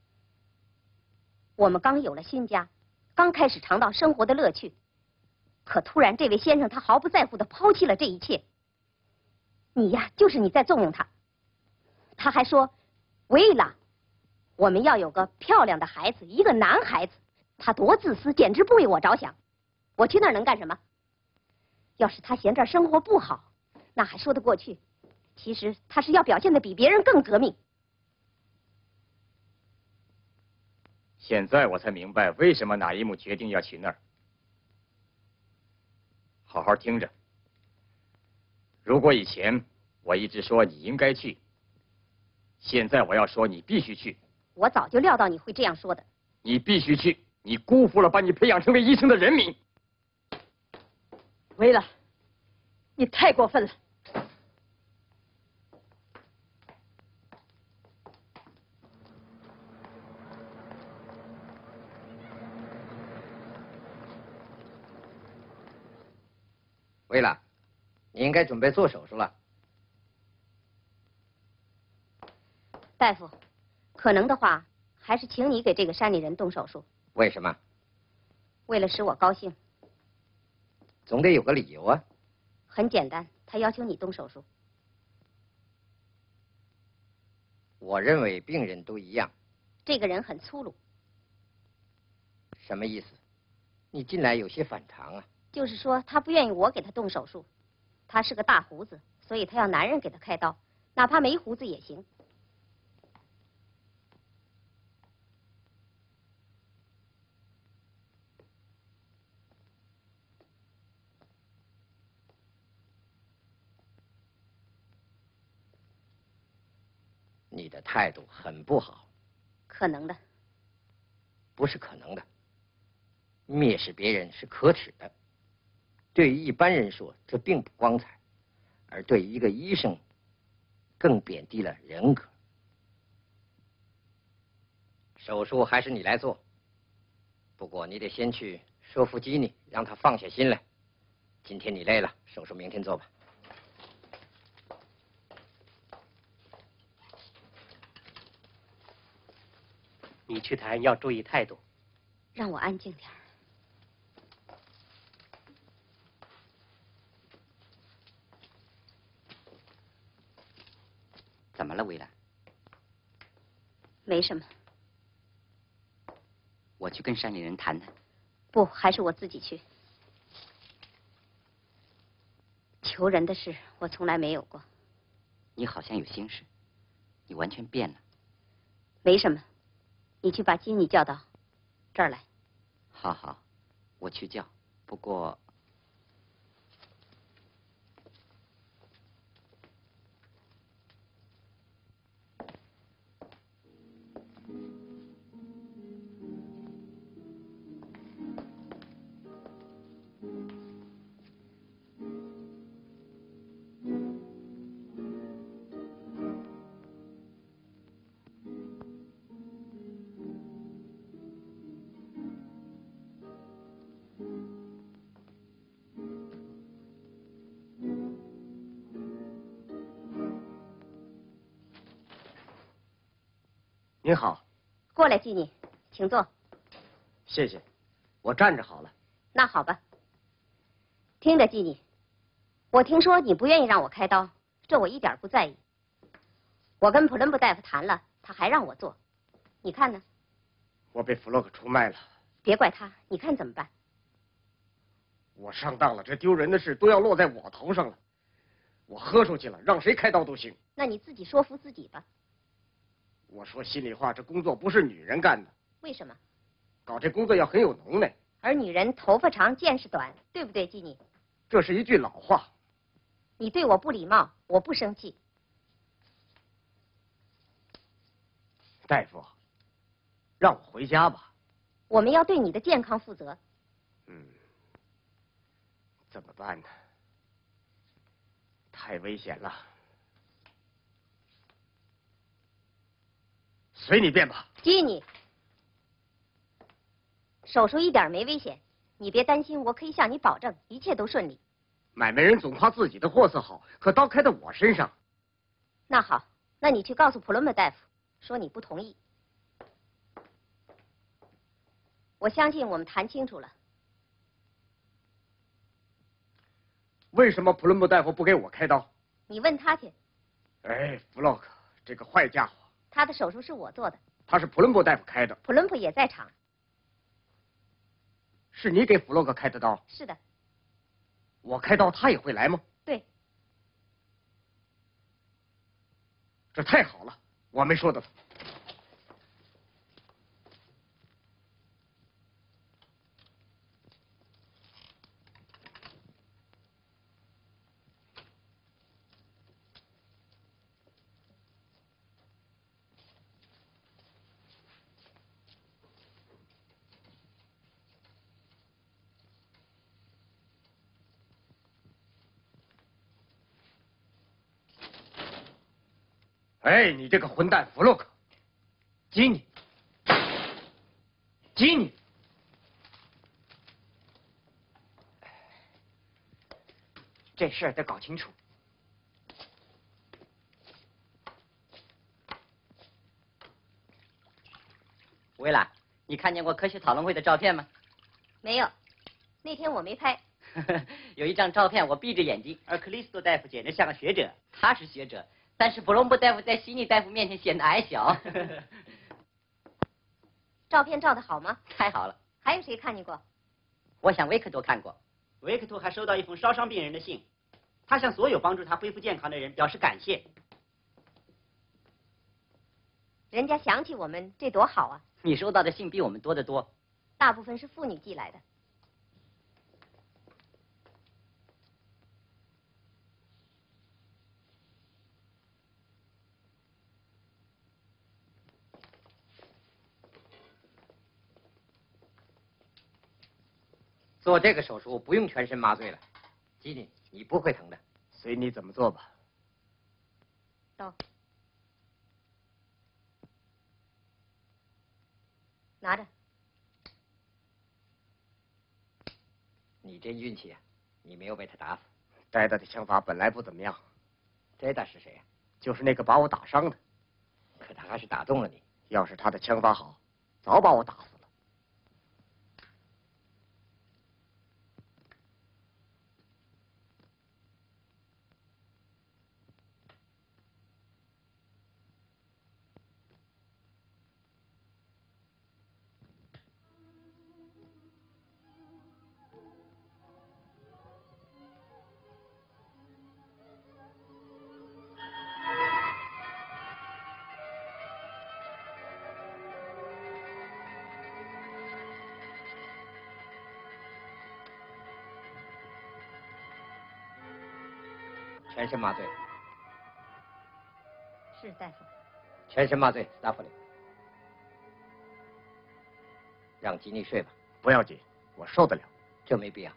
我们刚有了新家，刚开始尝到生活的乐趣，可突然这位先生他毫不在乎地抛弃了这一切。你呀，就是你在纵容他。他还说，为了我们要有个漂亮的孩子，一个男孩子。他多自私，简直不为我着想。我去那儿能干什么？要是他嫌这儿生活不好，那还说得过去。其实他是要表现得比别人更革命。
现在我才明白为什么哪伊姆决定要去那儿。好好听着，如果以前我一直说你应该去，现在我要说你必须去。
我早就料到你会这样说的。
你必须去，你辜负了把你培养成为医生的人民。
维拉，你太过分了。
维拉，你应该准备做手术了。
大夫，可能的话，还是请你给这个山里人动手术。
为什么？
为了使我高兴。
总得有个理由啊。
很简单，他要求你动手术。
我认为病人都一样。
这个人很粗鲁。
什么意思？你近来有些反常啊。
就是说，他不愿意我给他动手术。他是个大胡子，所以他要男人给他开刀，哪怕没胡子也行。
你的态度很不好。
可能的。
不是可能的。蔑视别人是可耻的。对于一般人说，这并不光彩，而对一个医生，更贬低了人格。手术还是你来做，不过你得先去说服基尼，让他放下心来。今天你累了，手术明天做吧。
你去谈要注意态度。
让我安静点儿。
怎么了，薇兰？
没什么。
我去跟山里人谈谈。
不，还是我自己去。求人的事我从来没有过。
你好像有心事，你完全变了。
没什么，你去把金妮叫到这儿来。
好好，我去叫。不过，
您好。
过来，季妮，请坐。
谢谢，我站着好了。
那好吧。听着，季妮，我听说你不愿意让我开刀，这我一点不在意。我跟普伦布大夫谈了，他还让我做，你看呢？
我被弗洛克出卖了。
别怪他，你看怎么办？
我上当了，这丢人的事都要落在我头上了。我喝出去了，让谁开刀都行。
那你自己说服自己吧。
我说心里话，这工作不是女人干的。
为什么？
搞这工作要很有能耐。
而女人头发长见识短，对不对，季妮？
这是一句老话。
你对我不礼貌，我不生气。
大夫，让我回家吧。
我们要对你的健康负责。
怎么办呢？太危险了。随你便吧。
基尼，手术一点没危险，你别担心，我可以向你保证，一切都顺利。
买卖人总夸自己的货色好，可刀开在我身上。
那好，那你去告诉普伦姆大夫，说你不同意。我相信我们谈清楚了。
为什么普伦姆大夫不给我开刀？
你问他去。
哎，弗洛克，这个坏家伙！
他的手术是我做的。
他是普伦布大夫开的。
普伦布也在场。
是你给弗洛克开的刀？
是的。
我开刀，他也会来吗？
对。
这太好了，我没说的。哎，你这个混蛋，弗洛克！
吉尼，吉尼，这事儿得搞清楚。
薇拉，你看见过科学讨论会的照片吗？
没有，那天我没拍。
有一张照片，我闭着眼睛，而克里斯多大夫简直像个学者。他是学者。但是普隆布大夫在悉尼大夫面前显得矮小。
照片照得好吗？
太好了。
还有谁看见过？
我想维克多看过。
维克多还收到一封烧伤病人的信，他向所有帮助他恢复健康的人表示感谢。
人家想起我们，这多好啊！
你收到的信比我们多得多。
大部分是妇女寄来的。
做这个手术不用全身麻醉了，吉尼，你不会疼的。
随你怎么做吧。
刀，拿着。
你真运气啊，你没有被他打死。
呆呆的枪法本来不怎么样。
呆呆是谁呀？
就是那个把我打伤的。
可他还是打动了你。
要是他的枪法好， 早把我打死了。
全身麻醉。
是大夫。
全身麻醉，斯塔弗林。让吉尼睡吧。
不要紧，我受得了。
这没必要。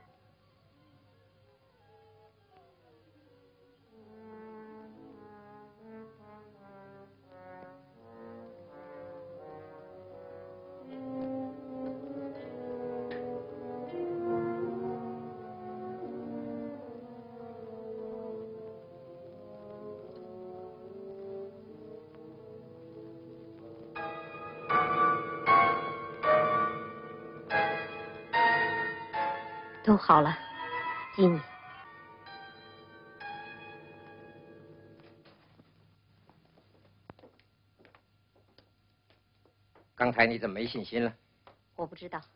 都好了，吉尼。
刚才你怎么没信心了？
我不知道。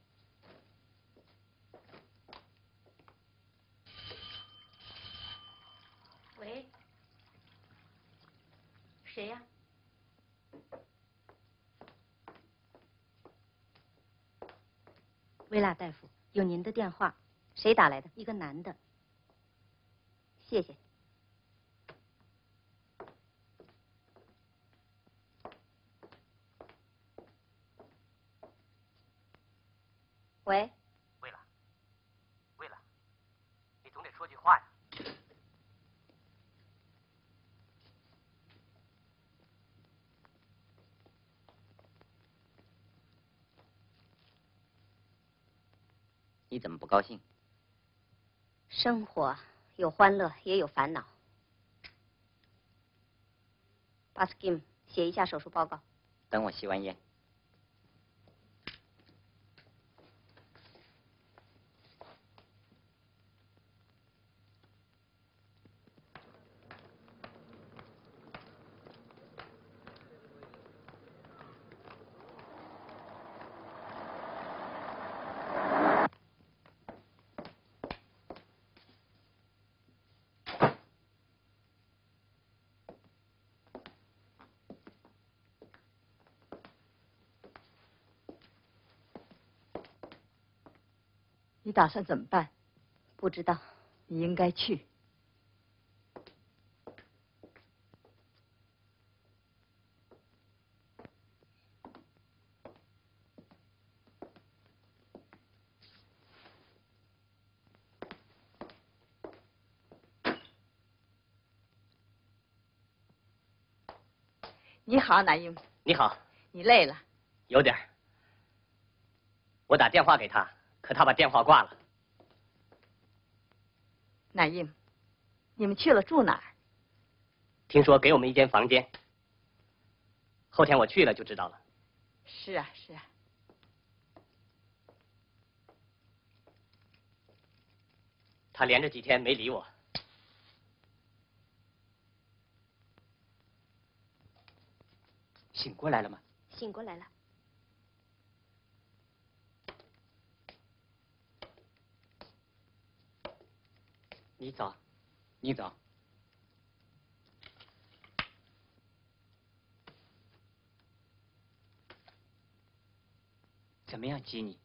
喂，谁呀？维拉大夫。有您的电话，
谁打来的？
一个男的。
谢谢。喂。
为了，你总得说句话呀。
你怎么不高兴？
生活有欢乐，也有烦恼。巴斯金，写一下手术报告。
等我吸完烟。
你打算怎么办？
不知道。
你应该去。你好，南英。
你好。
你累了？
有点儿。我打电话给他。可他把电话挂了。
南英，你们去了住哪儿？
听说给我们一间房间。后天我去了就知道了。
是啊，是啊。
他连着几天没理我。
醒过来了吗？
醒过来了。
你早，你早。怎么样，吉尼？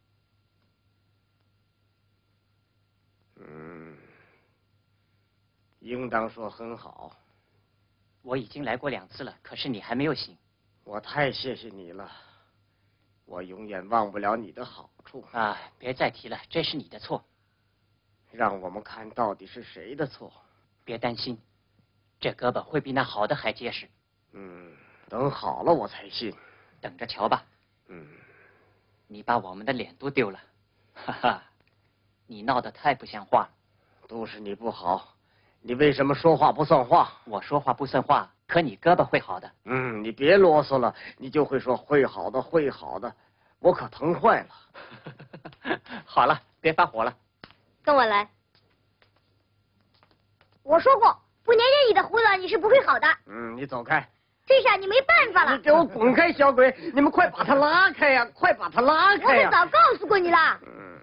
应当说很好。
我已经来过2次了，可是你还没有醒。
我太谢谢你了，我永远忘不了你的好处。
啊，别再提了，这是你的错。
让我们看到底是谁的错。
别担心，这胳膊会比那好的还结实。
等好了我才信。
等着瞧吧。你把我们的脸都丢了，哈哈！你闹得太不像话了。
都是你不好， 你为什么说话不算话？
我说话不算话，可你胳膊会好的。
你别啰嗦了，你就会说会好的，会好的，我可疼坏了。
好了，别发火了。
跟我来。
我说过，不粘着你的胡子，你是不会好的。
你走开。
这下你没办法了。
你给我滚开，小鬼！你们快把他拉开呀！快把他拉开呀！
我可早告诉过你了。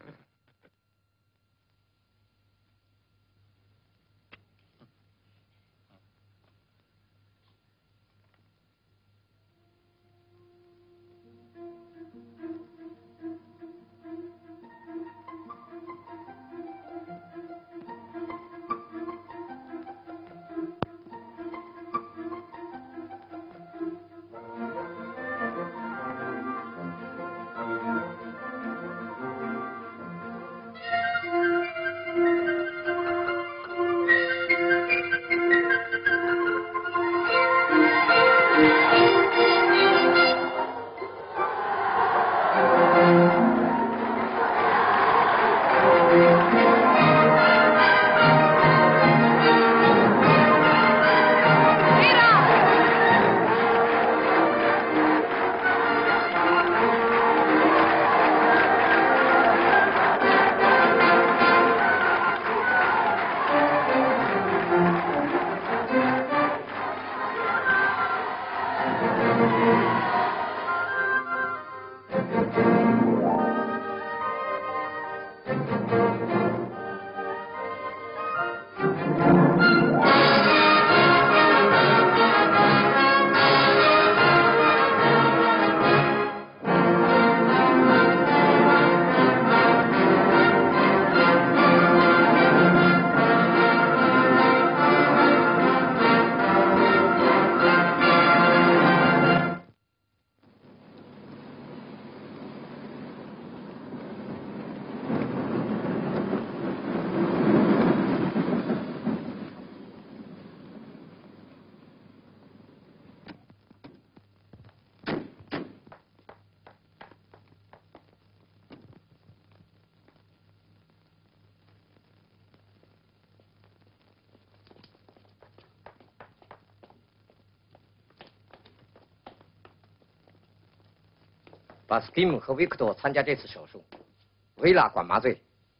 把斯蒂姆和维克多参加这次手术，维拉管麻醉。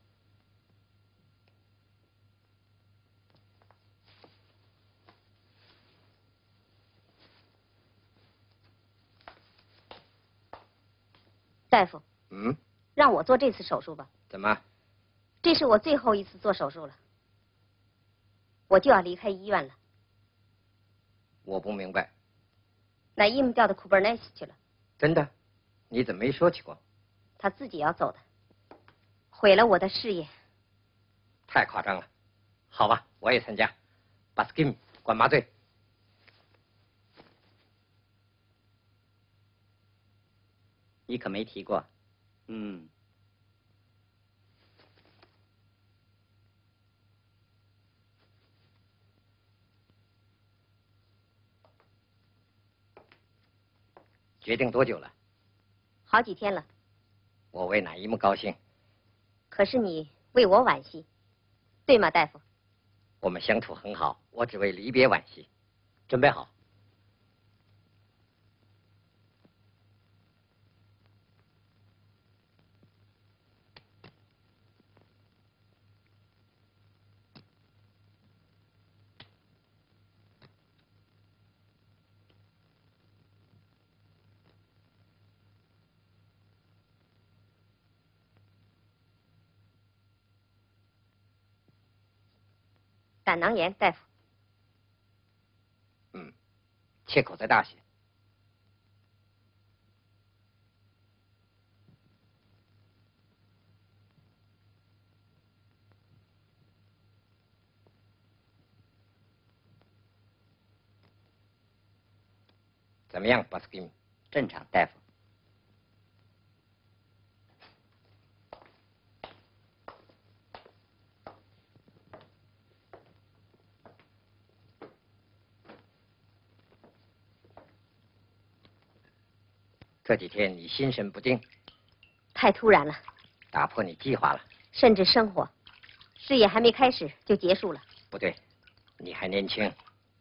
大夫，
嗯，
让我做这次手术吧。
怎么？
这是我最后一次做手术了，我就要离开医院了。
我不明白。
乃伊姆调到库贝尔奈斯去了。
真的？你怎么没说起过？
他自己要走的，毁了我的事业。
太夸张了。好吧，我也参加。把斯基姆管麻醉。
你可没提过。
决定多久了？
好几天了。
我为乃伊姆高兴。
可是你为我惋惜，对吗，大夫？
我们相处很好，我只为离别惋惜。准备好。
胆囊炎，大夫。
切口在大血。怎么样，巴斯金？
正常，大夫。
这几天你心神不定，
太突然了，
打破你计划了。
甚至生活、事业还没开始就结束了。
不对， 你还年轻。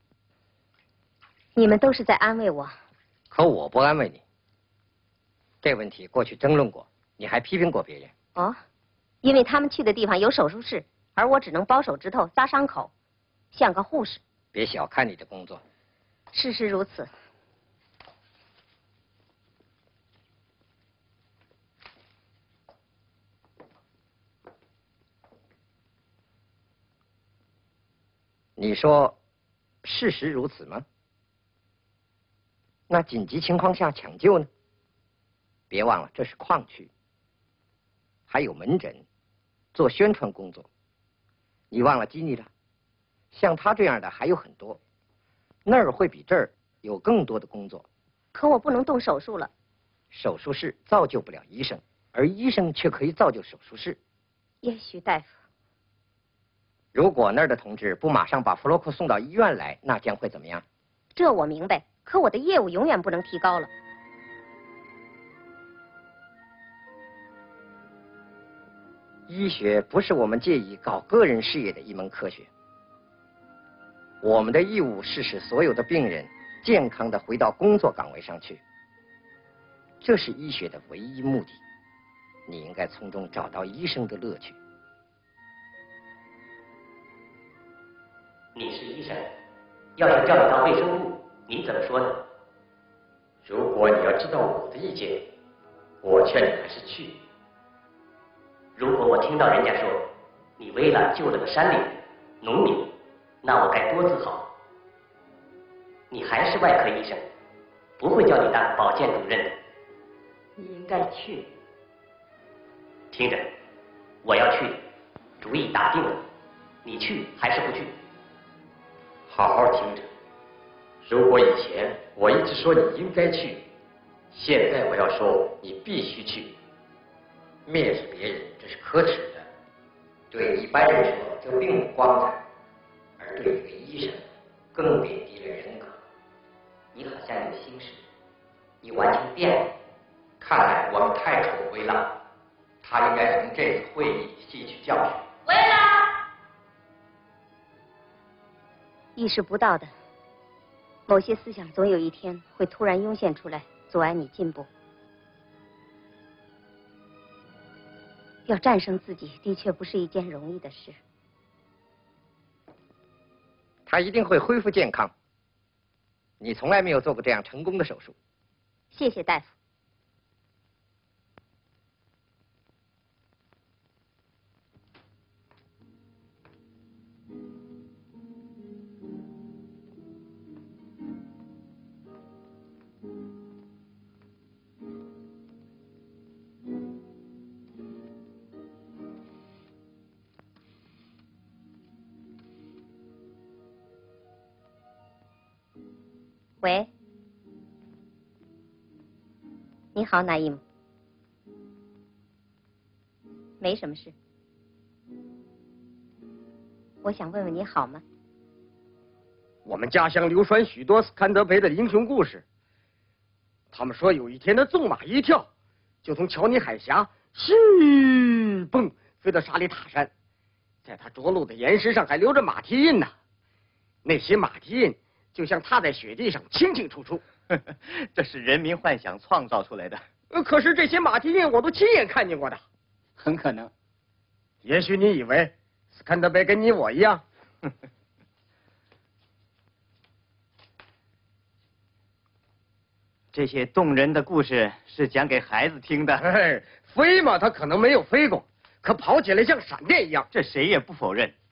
你们都是在安慰我。
可我不安慰你。这问题过去争论过，你还批评过别人。
哦，因为他们去的地方有手术室，而我只能包手指头、扎伤口，像个护士。
别小看你的工作。
事实如此。
你说，事实如此吗？那紧急情况下抢救呢？别忘了，这是矿区，还有门诊，做宣传工作。你忘了基尼了？像他这样的还有很多，那儿会比这儿有更多的工作。
可我不能动手术了。
手术室造就不了医生，而医生却可以造就手术室。
也许大夫。
如果那儿的同志不马上把弗洛克送到医院来，那将会怎么样？
这我明白，可我的业务永远不能提高了。
医学不是我们借以搞个人事业的一门科学。我们的义务是使所有的病人健康地回到工作岗位上去，这是医学的唯一目的。你应该从中找到医生的乐趣。
你是医生，要是调你到卫生部，您怎么说呢？
如果你要知道我的意见，我劝你还是去。
如果我听到人家说你为了救了个山里人、农民，那我该多自豪。你还是外科医生，不会叫你当保健主任的。
你应该去。
听着，我要去的，主意打定了，你去还是不去？
好好听着，如果以前我一直说你应该去，现在我要说你必须去。
蔑视别人，这是可耻的。对一般人说，这并不光彩，而对一个医生，更贬低了人格。
你好像有心事，你完全变了。
看来我们太宠薇拉，他应该从这次会议吸取教训。
薇拉。
意识不到的，某些思想总有一天会突然涌现出来，阻碍你进步。要战胜自己，的确不是一件容易的事。
他一定会恢复健康。你从来没有做过这样成功的手术。
谢谢大夫。喂，你好，纳伊姆。没什么事，我想问问你好吗？
我们家乡流传许多斯堪德培的英雄故事。他们说有一天他纵马一跳，就从乔尼海峡嘘蹦飞到沙里塔山，在他着陆的岩石上还留着马蹄印呢。那些马蹄印就像踏在雪地上，清清楚楚。
这是人民幻想创造出来的。
可是这些马蹄印我都亲眼看见过的。
很可能。
也许你以为斯堪德培跟你我一样。
这些动人的故事是讲给孩子听的。
哎，飞嘛，他可能没有飞过，可跑起来像闪电一样，
这谁也不否认。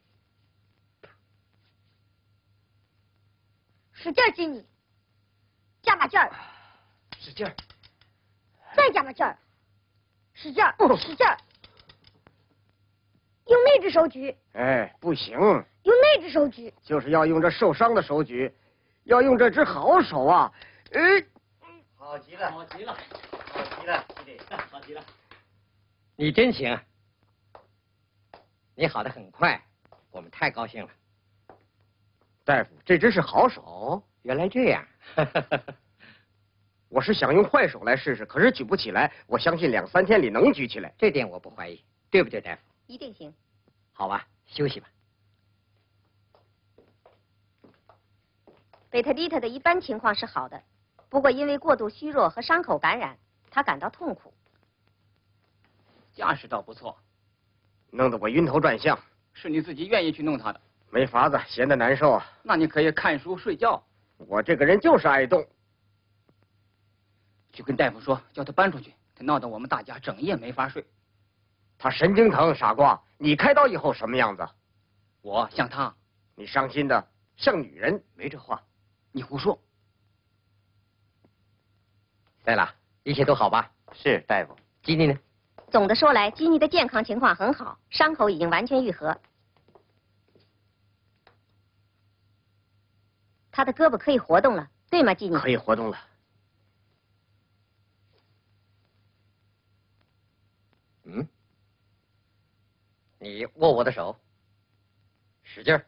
使劲儿，经理，加把劲儿，
使劲儿，
再加把劲儿，使劲儿，使劲儿，用那只手举。
哎，不行，
用那只手举，
就是要用这受伤的手举，要用这只好手啊！
好极了，好极了，好极了，弟弟，好极了。
你真行，你好得很快，我们太高兴了。
大夫，这只是好手。
哦，原来这样。
我是想用坏手来试试，可是举不起来。我相信2、3天里能举起来，
这点我不怀疑，对不对，大夫？
一定行。
好吧，休息吧。
贝特丽特的一般情况是好的，不过因为过度虚弱和伤口感染，他感到痛苦。
架势倒不错，
弄得我晕头转向。
是你自己愿意去弄他的。
没法子，闲得难受啊。
那你可以看书睡觉。
我这个人就是爱动。
去跟大夫说，叫他搬出去，他闹得我们大家整夜没法睡。
他神经疼，傻瓜！你开刀以后什么样子？
我像他。
你伤心的像女人。
没这话，你胡说。
对了，一切都好吧？
是，大夫。
基尼呢？
总的说来，基尼的健康情况很好，伤口已经完全愈合。他的胳膊可以活动了，对吗，基尼？
可以活动了。
嗯，你握我的手，使劲儿。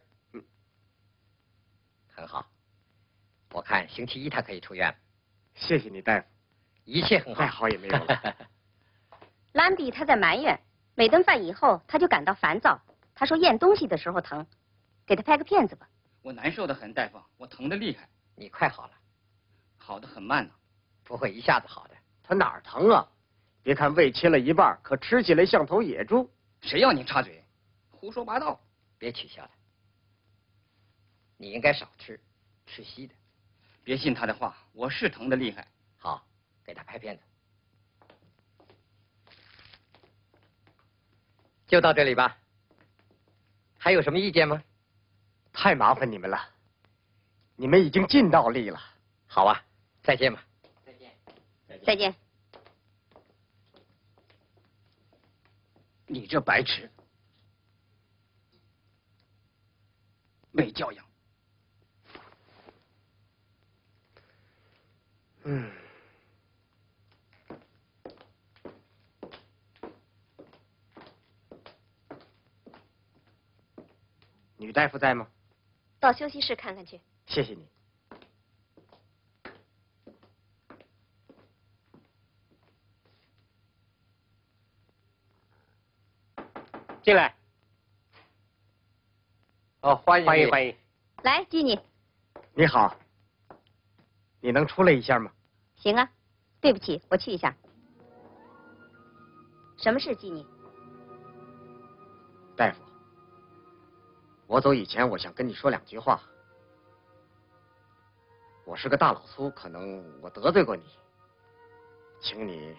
很好。我看星期一他可以出院。
谢谢你，大夫。
一切很好。
再好也没有了。
兰比他在埋怨，每顿饭以后他就感到烦躁。他说咽东西的时候疼，给他拍个片子吧。
我难受的很，大夫，我疼得厉害。
你快好了。
好的很慢呢。
不会一下子好的。
他哪儿疼啊？别看胃切了一半，可吃起来像头野猪。
谁要你插嘴？胡说八道！
别取笑他。你应该少吃，吃稀的。
别信他的话，我是疼得厉害。
好，给他拍片子。就到这里吧。还有什么意见吗？
太麻烦你们了，你们已经尽到力了。
好啊，再见吧。
再见。再见。
你这白痴，没教养。
女大夫在吗？
到休息室看看去。
谢谢你。
进来。
哦，欢迎
欢迎。
来，基尼。
你好。你能出来一下吗？
行啊，对不起，我去一下。什么事，基尼？
大夫，我走以前，我想跟你说两句话。我是个大老粗，可能我得罪过你，请你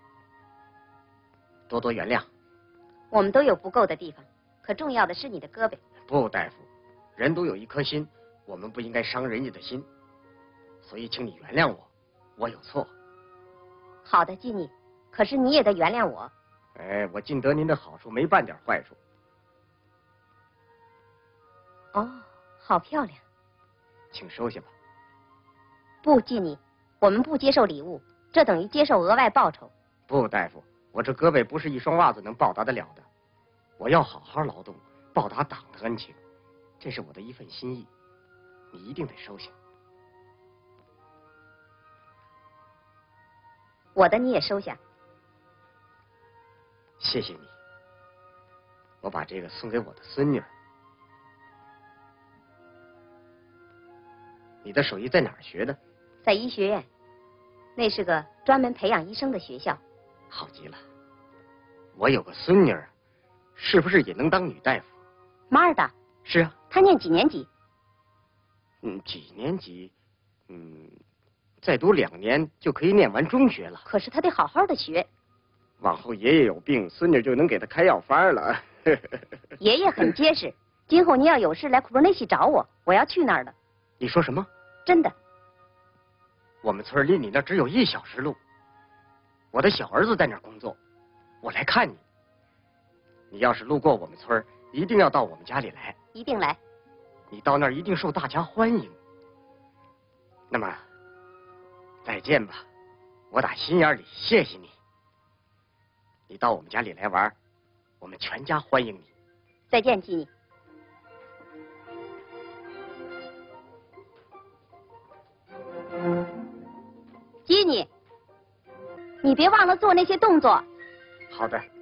多多原谅。
我们都有不够的地方，可重要的是你的胳膊。
不，大夫，人都有一颗心，我们不应该伤人家的心，所以请你原谅我，我有错。
好的，基尼，可是你也得原谅我。
哎，我尽得您的好处，没办点坏处。
哦，好漂亮。
请收下吧。
不，基尼，我们不接受礼物，这等于接受额外报酬。
不，大夫，我这胳膊不是一双袜子能报答得了的，我要好好劳动，报答党的恩情，这是我的一份心意，你一定得收下。
我的你也收下。
谢谢你，我把这个送给我的孙女儿。你的手艺在哪儿学的？
在医学院，那是个专门培养医生的学校。
好极了，我有个孙女儿，是不是也能当女大夫？
马尔达。
是啊。
她念几年级？
几年级？再读2年就可以念完中学了。
可是她得好好的学。
往后爷爷有病，孙女就能给他开药方了。
爷爷很结实，今后你要有事来库布内西找我，我要去那儿的。
你说什么？
真的。
我们村离你那只有1小时路，我的小儿子在那儿工作，我来看你。你要是路过我们村，一定要到我们家里来。
一定来。
你到那儿一定受大家欢迎。那么，再见吧，我打心眼里谢谢你。你到我们家里来玩，我们全家欢迎你。
再见，基尼。基尼，你别忘了做那些动作。
好的。